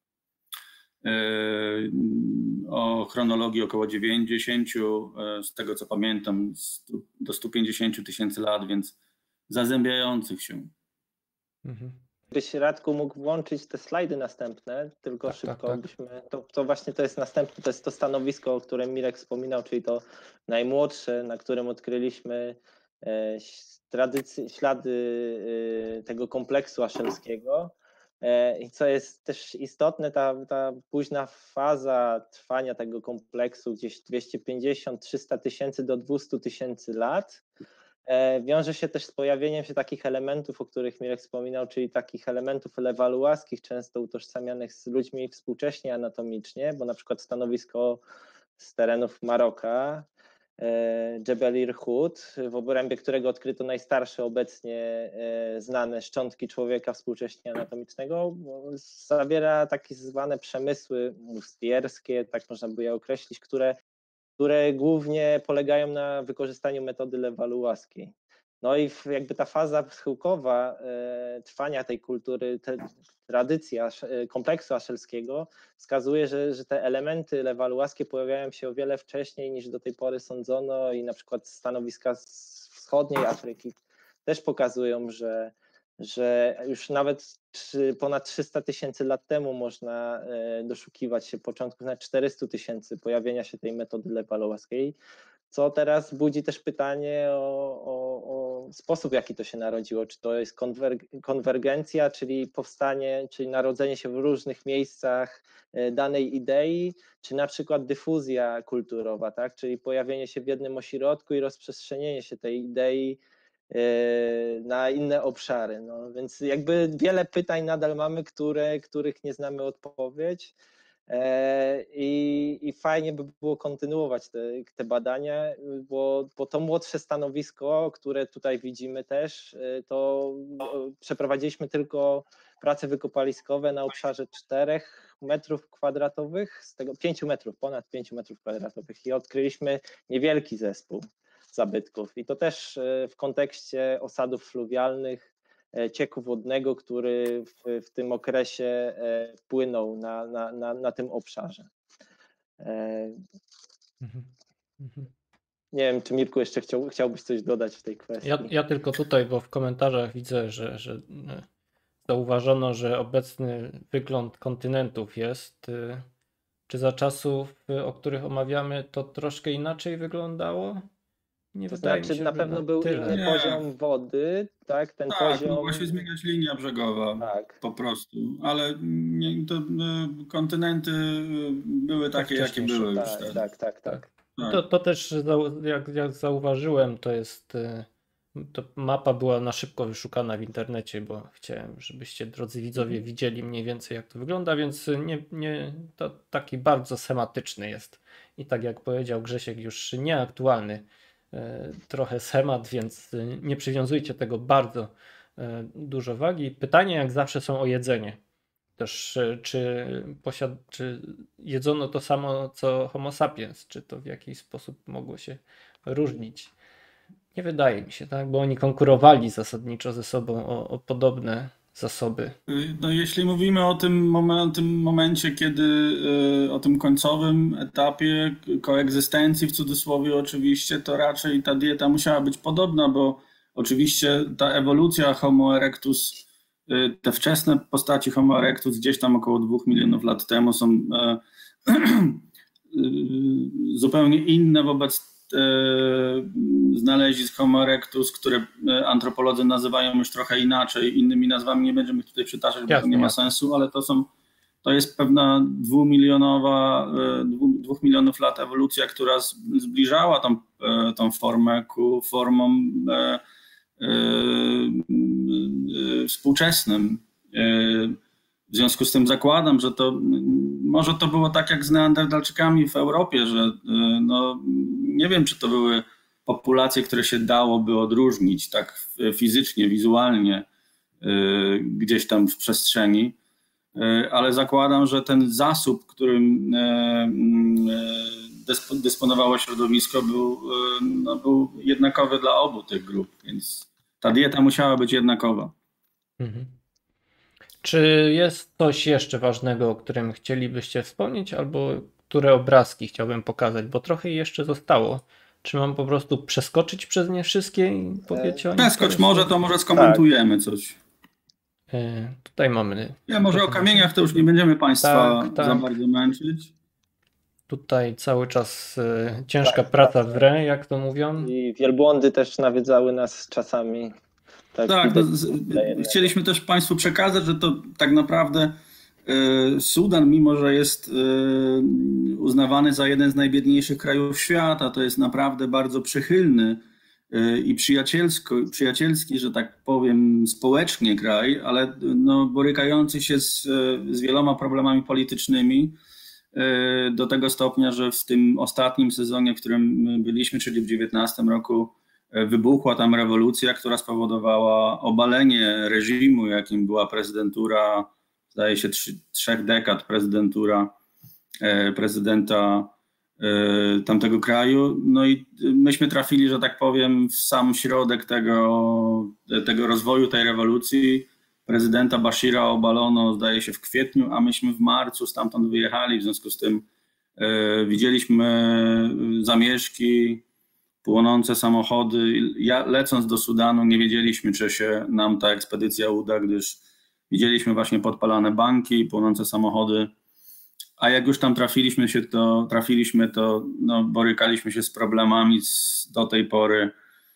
o chronologii około dziewięćdziesięciu, z tego co pamiętam, do stu pięćdziesięciu tysięcy lat, więc zazębiających się. Mhm. Gdybyś, Radku, mógł włączyć te slajdy następne, tylko tak, szybko, tak, tak. byśmy, to, to właśnie to jest następne, to jest to stanowisko, o którym Mirek wspominał, czyli to najmłodsze, na którym odkryliśmy e, tradycje, ślady e, tego kompleksu aszelskiego. I co jest też istotne, ta, ta późna faza trwania tego kompleksu, gdzieś dwieście pięćdziesiąt do trzystu tysięcy do dwustu tysięcy lat, wiąże się też z pojawieniem się takich elementów, o których Mirek wspominał, czyli takich elementów lewaluaskich, często utożsamianych z ludźmi współcześnie anatomicznie, bo na przykład stanowisko z terenów Maroka, Jebel Irhoud, w obrębie którego odkryto najstarsze obecnie znane szczątki człowieka współcześnie anatomicznego, zawiera takie zwane przemysły mustierskie, tak można by je określić, które, które głównie polegają na wykorzystaniu metody lewaluaskiej. No i jakby ta faza schyłkowa e, trwania tej kultury, te, tradycja kompleksu aszelskiego wskazuje, że, że te elementy lewaluaskie pojawiają się o wiele wcześniej niż do tej pory sądzono i na przykład stanowiska z wschodniej Afryki też pokazują, że, że już nawet trzy, ponad trzysta tysięcy lat temu można e, doszukiwać się początków, nawet czterystu tysięcy pojawienia się tej metody lewaluaskiej. Co teraz budzi też pytanie o, o, o sposób, w jaki to się narodziło. Czy to jest konwer- konwergencja, czyli powstanie, czyli narodzenie się w różnych miejscach danej idei, czy na przykład dyfuzja kulturowa, tak? Czyli pojawienie się w jednym ośrodku i rozprzestrzenienie się tej idei na inne obszary. No, więc jakby wiele pytań nadal mamy, które, których nie znamy odpowiedź. I, i fajnie by było kontynuować te, te badania, bo, bo to młodsze stanowisko, które tutaj widzimy też, to przeprowadziliśmy tylko prace wykopaliskowe na obszarze czterech metrów kwadratowych, z tego pięciu metrów, ponad pięciu metrów kwadratowych i odkryliśmy niewielki zespół zabytków i to też w kontekście osadów fluwialnych, cieku wodnego, który w, w tym okresie płynął na, na, na, na tym obszarze. Nie wiem, czy Mirku jeszcze chciał, chciałbyś coś dodać w tej kwestii? Ja, ja tylko tutaj, bo w komentarzach widzę, że, że zauważono, że obecny wygląd kontynentów jest, czy za czasów, o których omawiamy, to troszkę inaczej wyglądało? Nie to znaczy się, na pewno był tyle. inny poziom wody, tak? Ten tak, poziom... mogła się zmieniać linia brzegowa, tak. Po prostu, ale nie, to, kontynenty były takie, jakie były tak, już wtedy. Tak, tak, tak. tak. To, to też, jak, jak zauważyłem, to jest, to mapa była na szybko wyszukana w internecie, bo chciałem, żebyście, drodzy widzowie, widzieli mniej więcej, jak to wygląda, więc nie, nie, to taki bardzo schematyczny jest. I tak jak powiedział Grzesiek, już nieaktualny trochę schemat, więc nie przywiązujcie tego bardzo dużo wagi. Pytanie jak zawsze są o jedzenie. Też czy, posiad- czy jedzono to samo co Homo sapiens, czy to w jakiś sposób mogło się różnić. Nie wydaje mi się, tak, bo oni konkurowali zasadniczo ze sobą o, o podobne zasoby. No, jeśli mówimy o tym, momen- tym momencie, kiedy o tym końcowym etapie koegzystencji, w cudzysłowie oczywiście, to raczej ta dieta musiała być podobna, bo oczywiście ta ewolucja Homo erectus, te wczesne postaci Homo erectus gdzieś tam około dwóch milionów lat temu są zupełnie inne wobec znalezisk Homo erectus, które antropolodzy nazywają już trochę inaczej, innymi nazwami nie będziemy tutaj przytaczać, bo to nie ma sensu, ale to są, to jest pewna dwumilionowa, dwóch milionów lat ewolucja, która zbliżała tą, tą formę ku formom e, e, współczesnym. E, W związku z tym zakładam, że to może to było tak jak z Neandertalczykami w Europie, że no, nie wiem, czy to były populacje, które się dałoby odróżnić tak fizycznie, wizualnie gdzieś tam w przestrzeni, ale zakładam, że ten zasób, którym dysponowało środowisko, był, no, był jednakowy dla obu tych grup, więc ta dieta musiała być jednakowa. Mhm. Czy jest coś jeszcze ważnego, o którym chcielibyście wspomnieć, albo które obrazki chciałbym pokazać, bo trochę jeszcze zostało. Czy mam po prostu przeskoczyć przez nie wszystkie i powiedzieć o nich? Przeskocz może, to może skomentujemy tak. coś. E, tutaj mamy... Ja może o kamieniach to już nie będziemy Państwa tak, tak. za bardzo męczyć. Tutaj cały czas e, ciężka tak, praca w re, jak to mówią. I wielbłądy też nawiedzały nas czasami. Tak, tak to z, chcieliśmy też Państwu przekazać, że to tak naprawdę y, Sudan, mimo że jest y, uznawany za jeden z najbiedniejszych krajów świata, to jest naprawdę bardzo przychylny y, i przyjacielski, że tak powiem, społecznie kraj, ale no, borykający się z, z wieloma problemami politycznymi y, do tego stopnia, że w tym ostatnim sezonie, w którym byliśmy, czyli w dziewiętnastym roku, wybuchła tam rewolucja, która spowodowała obalenie reżimu, jakim była prezydentura, zdaje się, trzy, trzech dekad prezydentura prezydenta tamtego kraju. No i myśmy trafili, że tak powiem, w sam środek tego, tego rozwoju, tej rewolucji. Prezydenta Bashira obalono, zdaje się, w kwietniu, a myśmy w marcu stamtąd wyjechali. W związku z tym widzieliśmy zamieszki, płonące samochody. Ja, lecąc do Sudanu, nie wiedzieliśmy, czy się nam ta ekspedycja uda, gdyż widzieliśmy właśnie podpalane banki, płonące samochody, a jak już tam trafiliśmy się, to trafiliśmy, to no, borykaliśmy się z problemami z, do tej pory,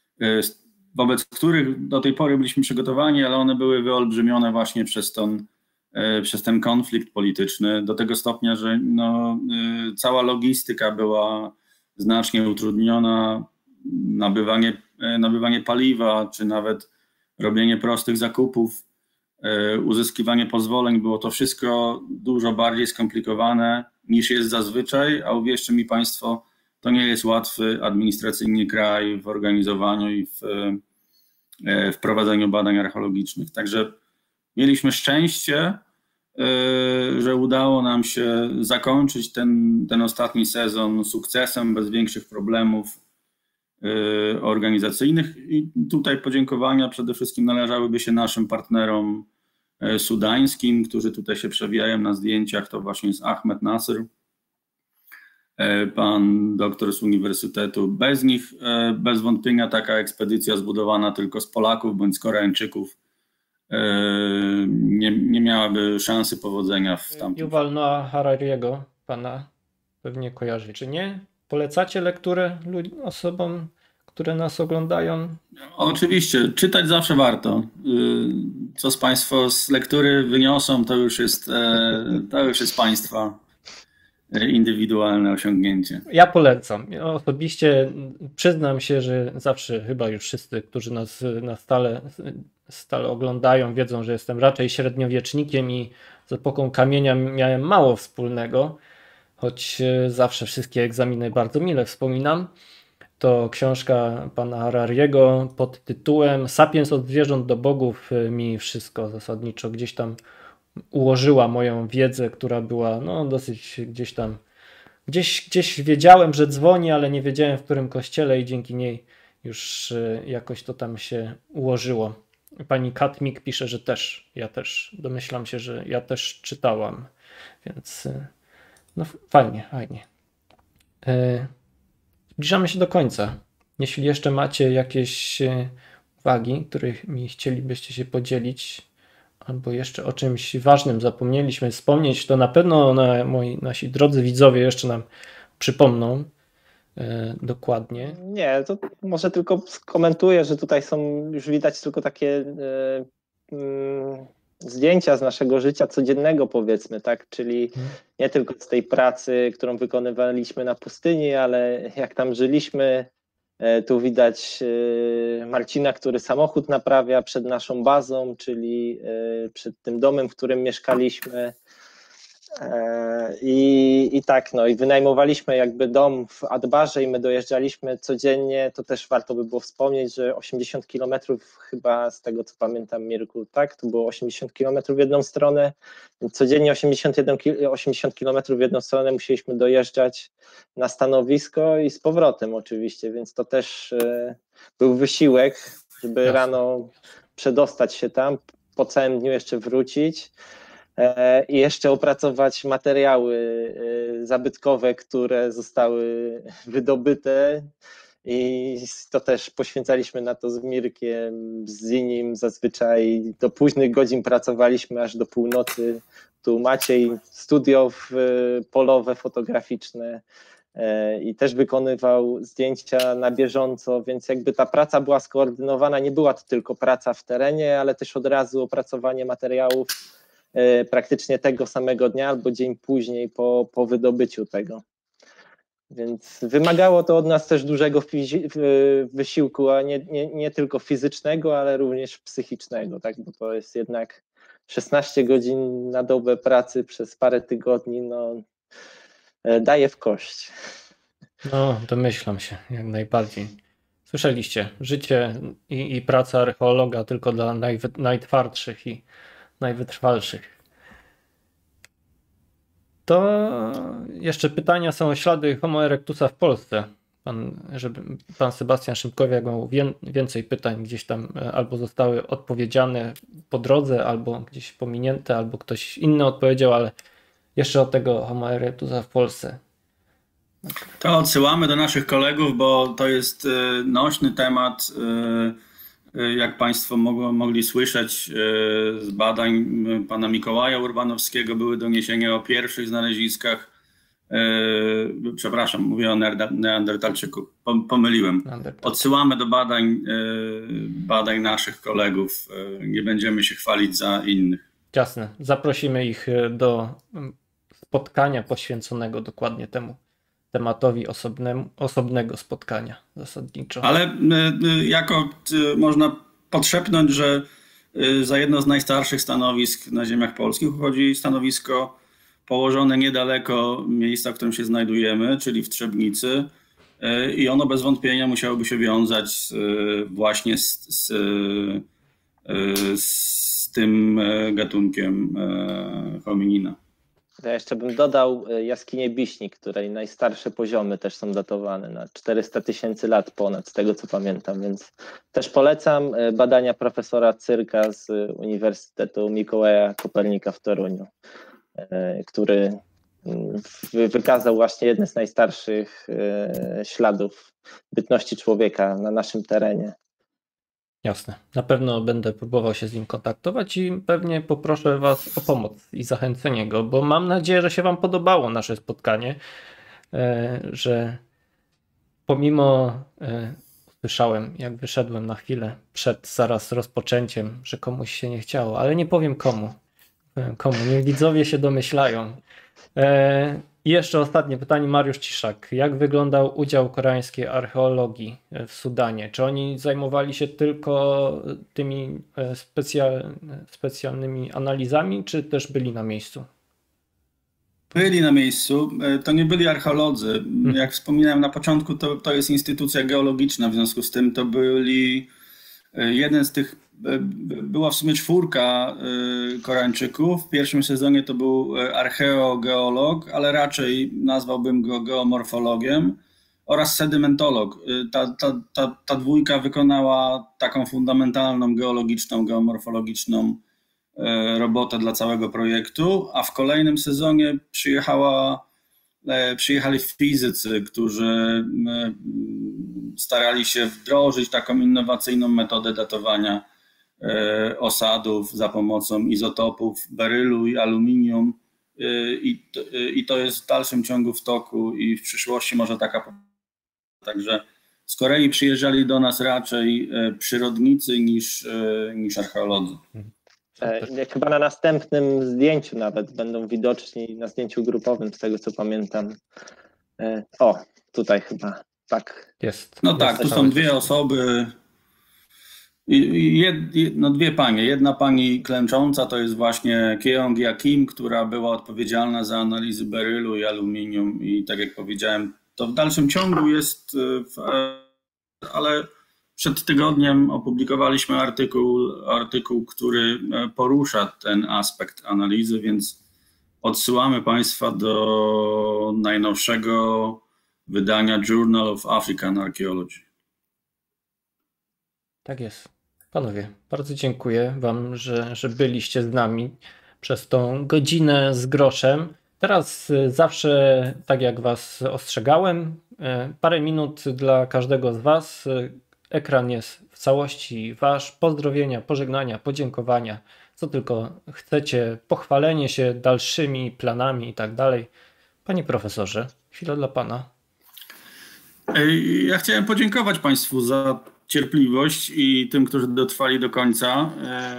wobec których do tej pory byliśmy przygotowani, ale one były wyolbrzymione właśnie przez ten, przez ten konflikt polityczny, do tego stopnia, że no, cała logistyka była znacznie utrudniona, nabywanie, nabywanie paliwa, czy nawet robienie prostych zakupów, uzyskiwanie pozwoleń, było to wszystko dużo bardziej skomplikowane niż jest zazwyczaj, a uwierzcie mi Państwo, to nie jest łatwy administracyjnie kraj w organizowaniu i w w prowadzeniu badań archeologicznych. Także mieliśmy szczęście, że udało nam się zakończyć ten, ten ostatni sezon sukcesem, bez większych problemów organizacyjnych. I tutaj podziękowania przede wszystkim należałyby się naszym partnerom sudańskim, którzy tutaj się przewijają na zdjęciach. To właśnie jest Ahmed Nasr, pan doktor z Uniwersytetu. Bez nich bez wątpienia taka ekspedycja zbudowana tylko z Polaków bądź z Koreańczyków nie, nie miałaby szansy powodzenia w tamtym. Yuval Noah Harariego pana pewnie kojarzy, czy nie? Polecacie lekturę osobom, które nas oglądają? Oczywiście, czytać zawsze warto. Co z Państwo z lektury wyniosą, to już jest, to już jest Państwa indywidualne osiągnięcie. Ja polecam. Ja osobiście przyznam się, że zawsze chyba już wszyscy, którzy nas na stale, stale oglądają, wiedzą, że jestem raczej średniowiecznikiem i z epoką kamienia miałem mało wspólnego, choć zawsze wszystkie egzaminy bardzo mile wspominam. To książka pana Harariego pod tytułem Sapiens od zwierząt do bogów mi wszystko zasadniczo gdzieś tam ułożyła moją wiedzę, która była no dosyć gdzieś tam, gdzieś, gdzieś wiedziałem, że dzwoni, ale nie wiedziałem w którym kościele i dzięki niej już jakoś to tam się ułożyło. Pani Katmik pisze, że też, ja też, domyślam się, że ja też czytałam, więc no fajnie, fajnie. Zbliżamy się do końca. Jeśli jeszcze macie jakieś uwagi, którymi chcielibyście się podzielić, albo jeszcze o czymś ważnym zapomnieliśmy wspomnieć, to na pewno na moi, nasi drodzy widzowie jeszcze nam przypomną e, dokładnie. Nie, to może tylko skomentuję, że tutaj są już widać tylko takie e, mm, zdjęcia z naszego życia codziennego, powiedzmy, tak, czyli nie tylko z tej pracy, którą wykonywaliśmy na pustyni, ale jak tam żyliśmy Tu widać Marcina, który samochód naprawia przed naszą bazą, czyli przed tym domem, w którym mieszkaliśmy. I, i tak, no i wynajmowaliśmy jakby dom w Adbarze i my dojeżdżaliśmy codziennie, to też warto by było wspomnieć, że osiemdziesiąt kilometrów chyba z tego co pamiętam, Mirku, tak? To było osiemdziesiąt kilometrów w jedną stronę, codziennie osiemdziesiąt kilometrów w jedną stronę musieliśmy dojeżdżać na stanowisko i z powrotem oczywiście, więc to też był wysiłek, żeby Jasne. rano przedostać się tam, po całym dniu jeszcze wrócić. I jeszcze opracować materiały zabytkowe, które zostały wydobyte i to też poświęcaliśmy na to z Mirkiem, z Zinim zazwyczaj do późnych godzin pracowaliśmy aż do północy. Tu Maciej studio polowe, fotograficzne i też wykonywał zdjęcia na bieżąco, więc jakby ta praca była skoordynowana, nie była to tylko praca w terenie, ale też od razu opracowanie materiałów praktycznie tego samego dnia albo dzień później po, po wydobyciu tego. Więc wymagało to od nas też dużego wysiłku, a nie, nie, nie tylko fizycznego, ale również psychicznego, tak? Bo to jest jednak szesnaście godzin na dobę pracy przez parę tygodni, no daje w kość. No, domyślam się, jak najbardziej. Słyszeliście, życie i, i praca archeologa tylko dla naj, najtwardszych i najwytrwalszych. To jeszcze pytania są o ślady Homo erectusa w Polsce. Pan, żeby, pan Sebastian Szymkowiak miał więcej pytań gdzieś tam albo zostały odpowiedziane po drodze, albo gdzieś pominięte, albo ktoś inny odpowiedział, ale jeszcze o tego Homo erectusa w Polsce. To odsyłamy do naszych kolegów, bo to jest nośny temat. Jak Państwo mogło, mogli słyszeć z badań pana Mikołaja Urbanowskiego, były doniesienia o pierwszych znaleziskach, przepraszam, mówię o neandertalczyku, pomyliłem. Odsyłamy do badań, badań naszych kolegów, nie będziemy się chwalić za innych. Jasne, zaprosimy ich do spotkania poświęconego dokładnie temu tematowi osobnemu, osobnego spotkania zasadniczo. Ale jako można podszepnąć, że za jedno z najstarszych stanowisk na ziemiach polskich uchodzi stanowisko położone niedaleko miejsca, w którym się znajdujemy, czyli w Trzebnicy, i ono bez wątpienia musiałoby się wiązać z, właśnie z, z, z tym gatunkiem hominina. Ja jeszcze bym dodał jaskinię Biśnik, której najstarsze poziomy też są datowane na czterysta tysięcy lat ponad, z tego co pamiętam, więc też polecam badania profesora Cyrka z Uniwersytetu Mikołaja Kopernika w Toruniu, który wykazał właśnie jeden z najstarszych śladów bytności człowieka na naszym terenie. Jasne. Na pewno będę próbował się z nim kontaktować i pewnie poproszę Was o pomoc i zachęcenie go, bo mam nadzieję, że się Wam podobało nasze spotkanie, że pomimo, słyszałem, jak wyszedłem na chwilę przed zaraz rozpoczęciem, że komuś się nie chciało, ale nie powiem komu. Komu, niech widzowie się domyślają. I jeszcze ostatnie pytanie, Mariusz Ciszak. Jak wyglądał udział koreańskiej archeologii w Sudanie? Czy oni zajmowali się tylko tymi specjal, specjalnymi analizami, czy też byli na miejscu? Byli na miejscu. To nie byli archeolodzy. Jak wspominałem na początku, to, to jest instytucja geologiczna, w związku z tym to byli jeden z tych, była w sumie czwórka Koreańczyków. W pierwszym sezonie to był archeogeolog, ale raczej nazwałbym go geomorfologiem, oraz sedymentolog. Ta, ta, ta, ta dwójka wykonała taką fundamentalną geologiczną, geomorfologiczną robotę dla całego projektu, a w kolejnym sezonie przyjechała, przyjechali fizycy, którzy starali się wdrożyć taką innowacyjną metodę datowania osadów za pomocą izotopów berylu i aluminium, i to, i to jest w dalszym ciągu w toku i w przyszłości może taka. Także z Korei przyjeżdżali do nas raczej przyrodnicy niż, niż archeolodzy. Chyba na następnym zdjęciu nawet będą widoczni, na zdjęciu grupowym, z tego co pamiętam. O, tutaj chyba Tak. Jest. No jest tak, tu cały są dwie zespół. osoby, jed, no dwie panie. Jedna pani klęcząca to jest właśnie Keong-ja Kim, która była odpowiedzialna za analizy berylu i aluminium i tak jak powiedziałem, to w dalszym ciągu jest, w, ale przed tygodniem opublikowaliśmy artykuł, artykuł, który porusza ten aspekt analizy, więc odsyłamy Państwa do najnowszego wydania Journal of African Archaeology. Tak jest. Panowie, bardzo dziękuję Wam, że, że byliście z nami przez tą godzinę z groszem. Teraz zawsze, tak jak Was ostrzegałem, parę minut dla każdego z Was. Ekran jest w całości Wasz. Pozdrowienia, pożegnania, podziękowania, co tylko chcecie, pochwalenie się dalszymi planami i tak dalej. Panie profesorze, chwila dla Pana. Ja chciałem podziękować Państwu za cierpliwość i tym, którzy dotrwali do końca,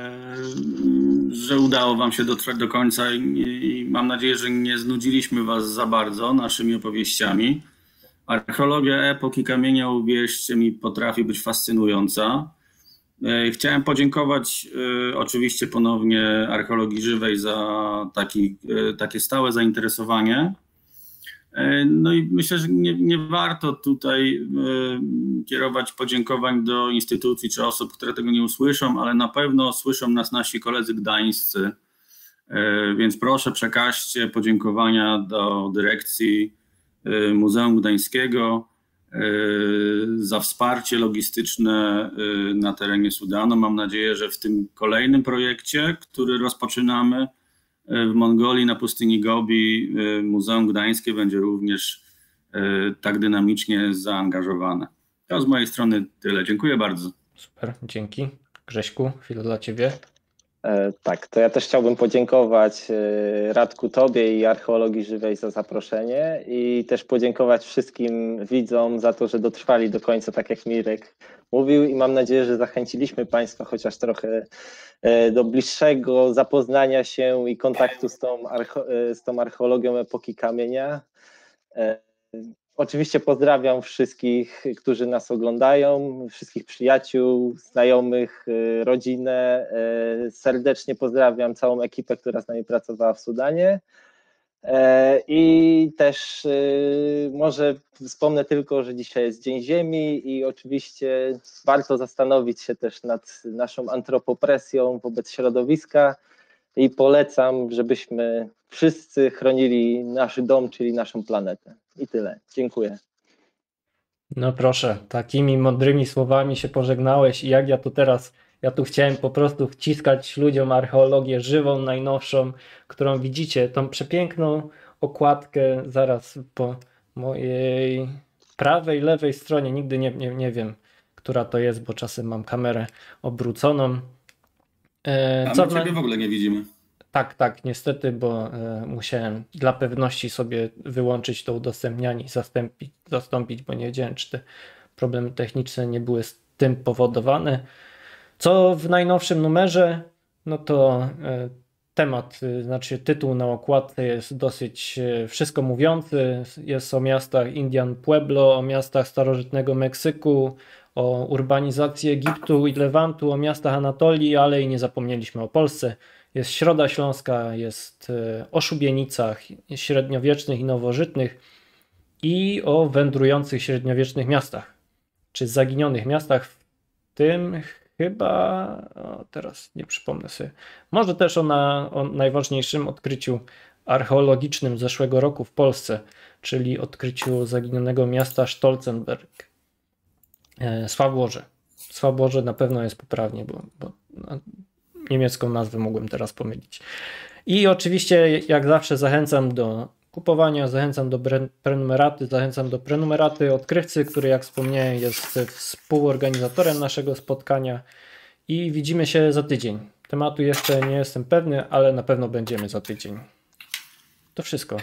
że udało Wam się dotrwać do końca i mam nadzieję, że nie znudziliśmy Was za bardzo naszymi opowieściami. Archeologia epoki kamienia, uwierzcie mi, potrafi być fascynująca. Chciałem podziękować oczywiście ponownie Archeologii Żywej za taki, takie stałe zainteresowanie. No i myślę, że nie, nie warto tutaj kierować podziękowań do instytucji czy osób, które tego nie usłyszą, ale na pewno słyszą nas nasi koledzy gdańscy, więc proszę przekażcie podziękowania do dyrekcji Muzeum Gdańskiego za wsparcie logistyczne na terenie Sudanu. Mam nadzieję, że w tym kolejnym projekcie, który rozpoczynamy w Mongolii na pustyni Gobi, Muzeum Gdańskie będzie również tak dynamicznie zaangażowane. To z mojej strony tyle. Dziękuję bardzo. Super, dzięki. Grześku, chwilę dla Ciebie. E, tak, to ja też chciałbym podziękować e, Radku, Tobie i Archeologii Żywej za zaproszenie i też podziękować wszystkim widzom za to, że dotrwali do końca, tak jak Mirek mówił, i mam nadzieję, że zachęciliśmy Państwa chociaż trochę e, do bliższego zapoznania się i kontaktu z tą, arche- z tą archeologią epoki kamienia. E, Oczywiście pozdrawiam wszystkich, którzy nas oglądają, wszystkich przyjaciół, znajomych, rodzinę. Serdecznie pozdrawiam całą ekipę, która z nami pracowała w Sudanie. I też może wspomnę tylko, że dzisiaj jest Dzień Ziemi i oczywiście warto zastanowić się też nad naszą antropopresją wobec środowiska i polecam, żebyśmy wszyscy chronili nasz dom, czyli naszą planetę. I tyle. Dziękuję. No proszę, takimi mądrymi słowami się pożegnałeś i jak ja tu teraz, ja tu chciałem po prostu wciskać ludziom archeologię żywą, najnowszą, którą widzicie, tą przepiękną okładkę zaraz po mojej prawej, lewej stronie, nigdy nie, nie, nie wiem, która to jest, bo czasem mam kamerę obróconą. E, A my Ciebie w ogóle nie widzimy. Tak, tak, niestety, bo y, musiałem dla pewności sobie wyłączyć to udostępnianie i zastąpić, zastąpić, bo nie wiedziałem, czy te problemy techniczne nie były z tym powodowane. Co w najnowszym numerze, no to y, temat, y, znaczy tytuł na okładce jest dosyć y, wszystko mówiący. Jest o miastach Indian Pueblo, o miastach starożytnego Meksyku, o urbanizacji Egiptu i Lewantu, o miastach Anatolii, ale i nie zapomnieliśmy o Polsce. Jest Środa Śląska, jest o szubienicach średniowiecznych i nowożytnych i o wędrujących średniowiecznych miastach, czy zaginionych miastach, w tym chyba, o, teraz nie przypomnę sobie, może też o, na, o najważniejszym odkryciu archeologicznym zeszłego roku w Polsce, czyli odkryciu zaginionego miasta Stolzenberg. Swabłoże. Swabłoże na pewno jest poprawnie, bo, bo no, niemiecką nazwę mogłem teraz pomylić. I oczywiście jak zawsze zachęcam do kupowania, zachęcam do prenumeraty, zachęcam do prenumeraty Odkrywcy, który jak wspomniałem jest współorganizatorem naszego spotkania i widzimy się za tydzień. Tematu jeszcze nie jestem pewny, ale na pewno będziemy za tydzień. To wszystko.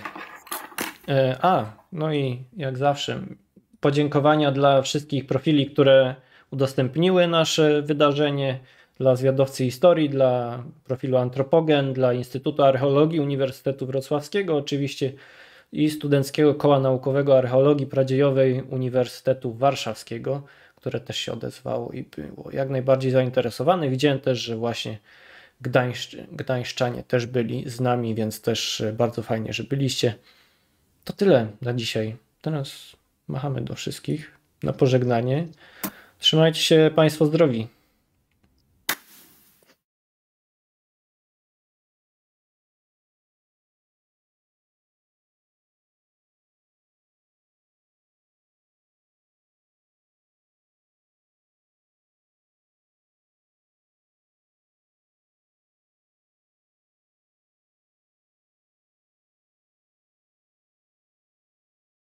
A, no i jak zawsze podziękowania dla wszystkich profili, które udostępniły nasze wydarzenie, dla Zwiadowcy Historii, dla profilu Antropogen, dla Instytutu Archeologii Uniwersytetu Wrocławskiego, oczywiście i Studenckiego Koła Naukowego Archeologii Pradziejowej Uniwersytetu Warszawskiego, które też się odezwało i było jak najbardziej zainteresowane. Widziałem też, że właśnie Gdańszcz, Gdańszczanie też byli z nami, więc też bardzo fajnie, że byliście. To tyle na dzisiaj. Teraz machamy do wszystkich na pożegnanie. Trzymajcie się Państwo zdrowi.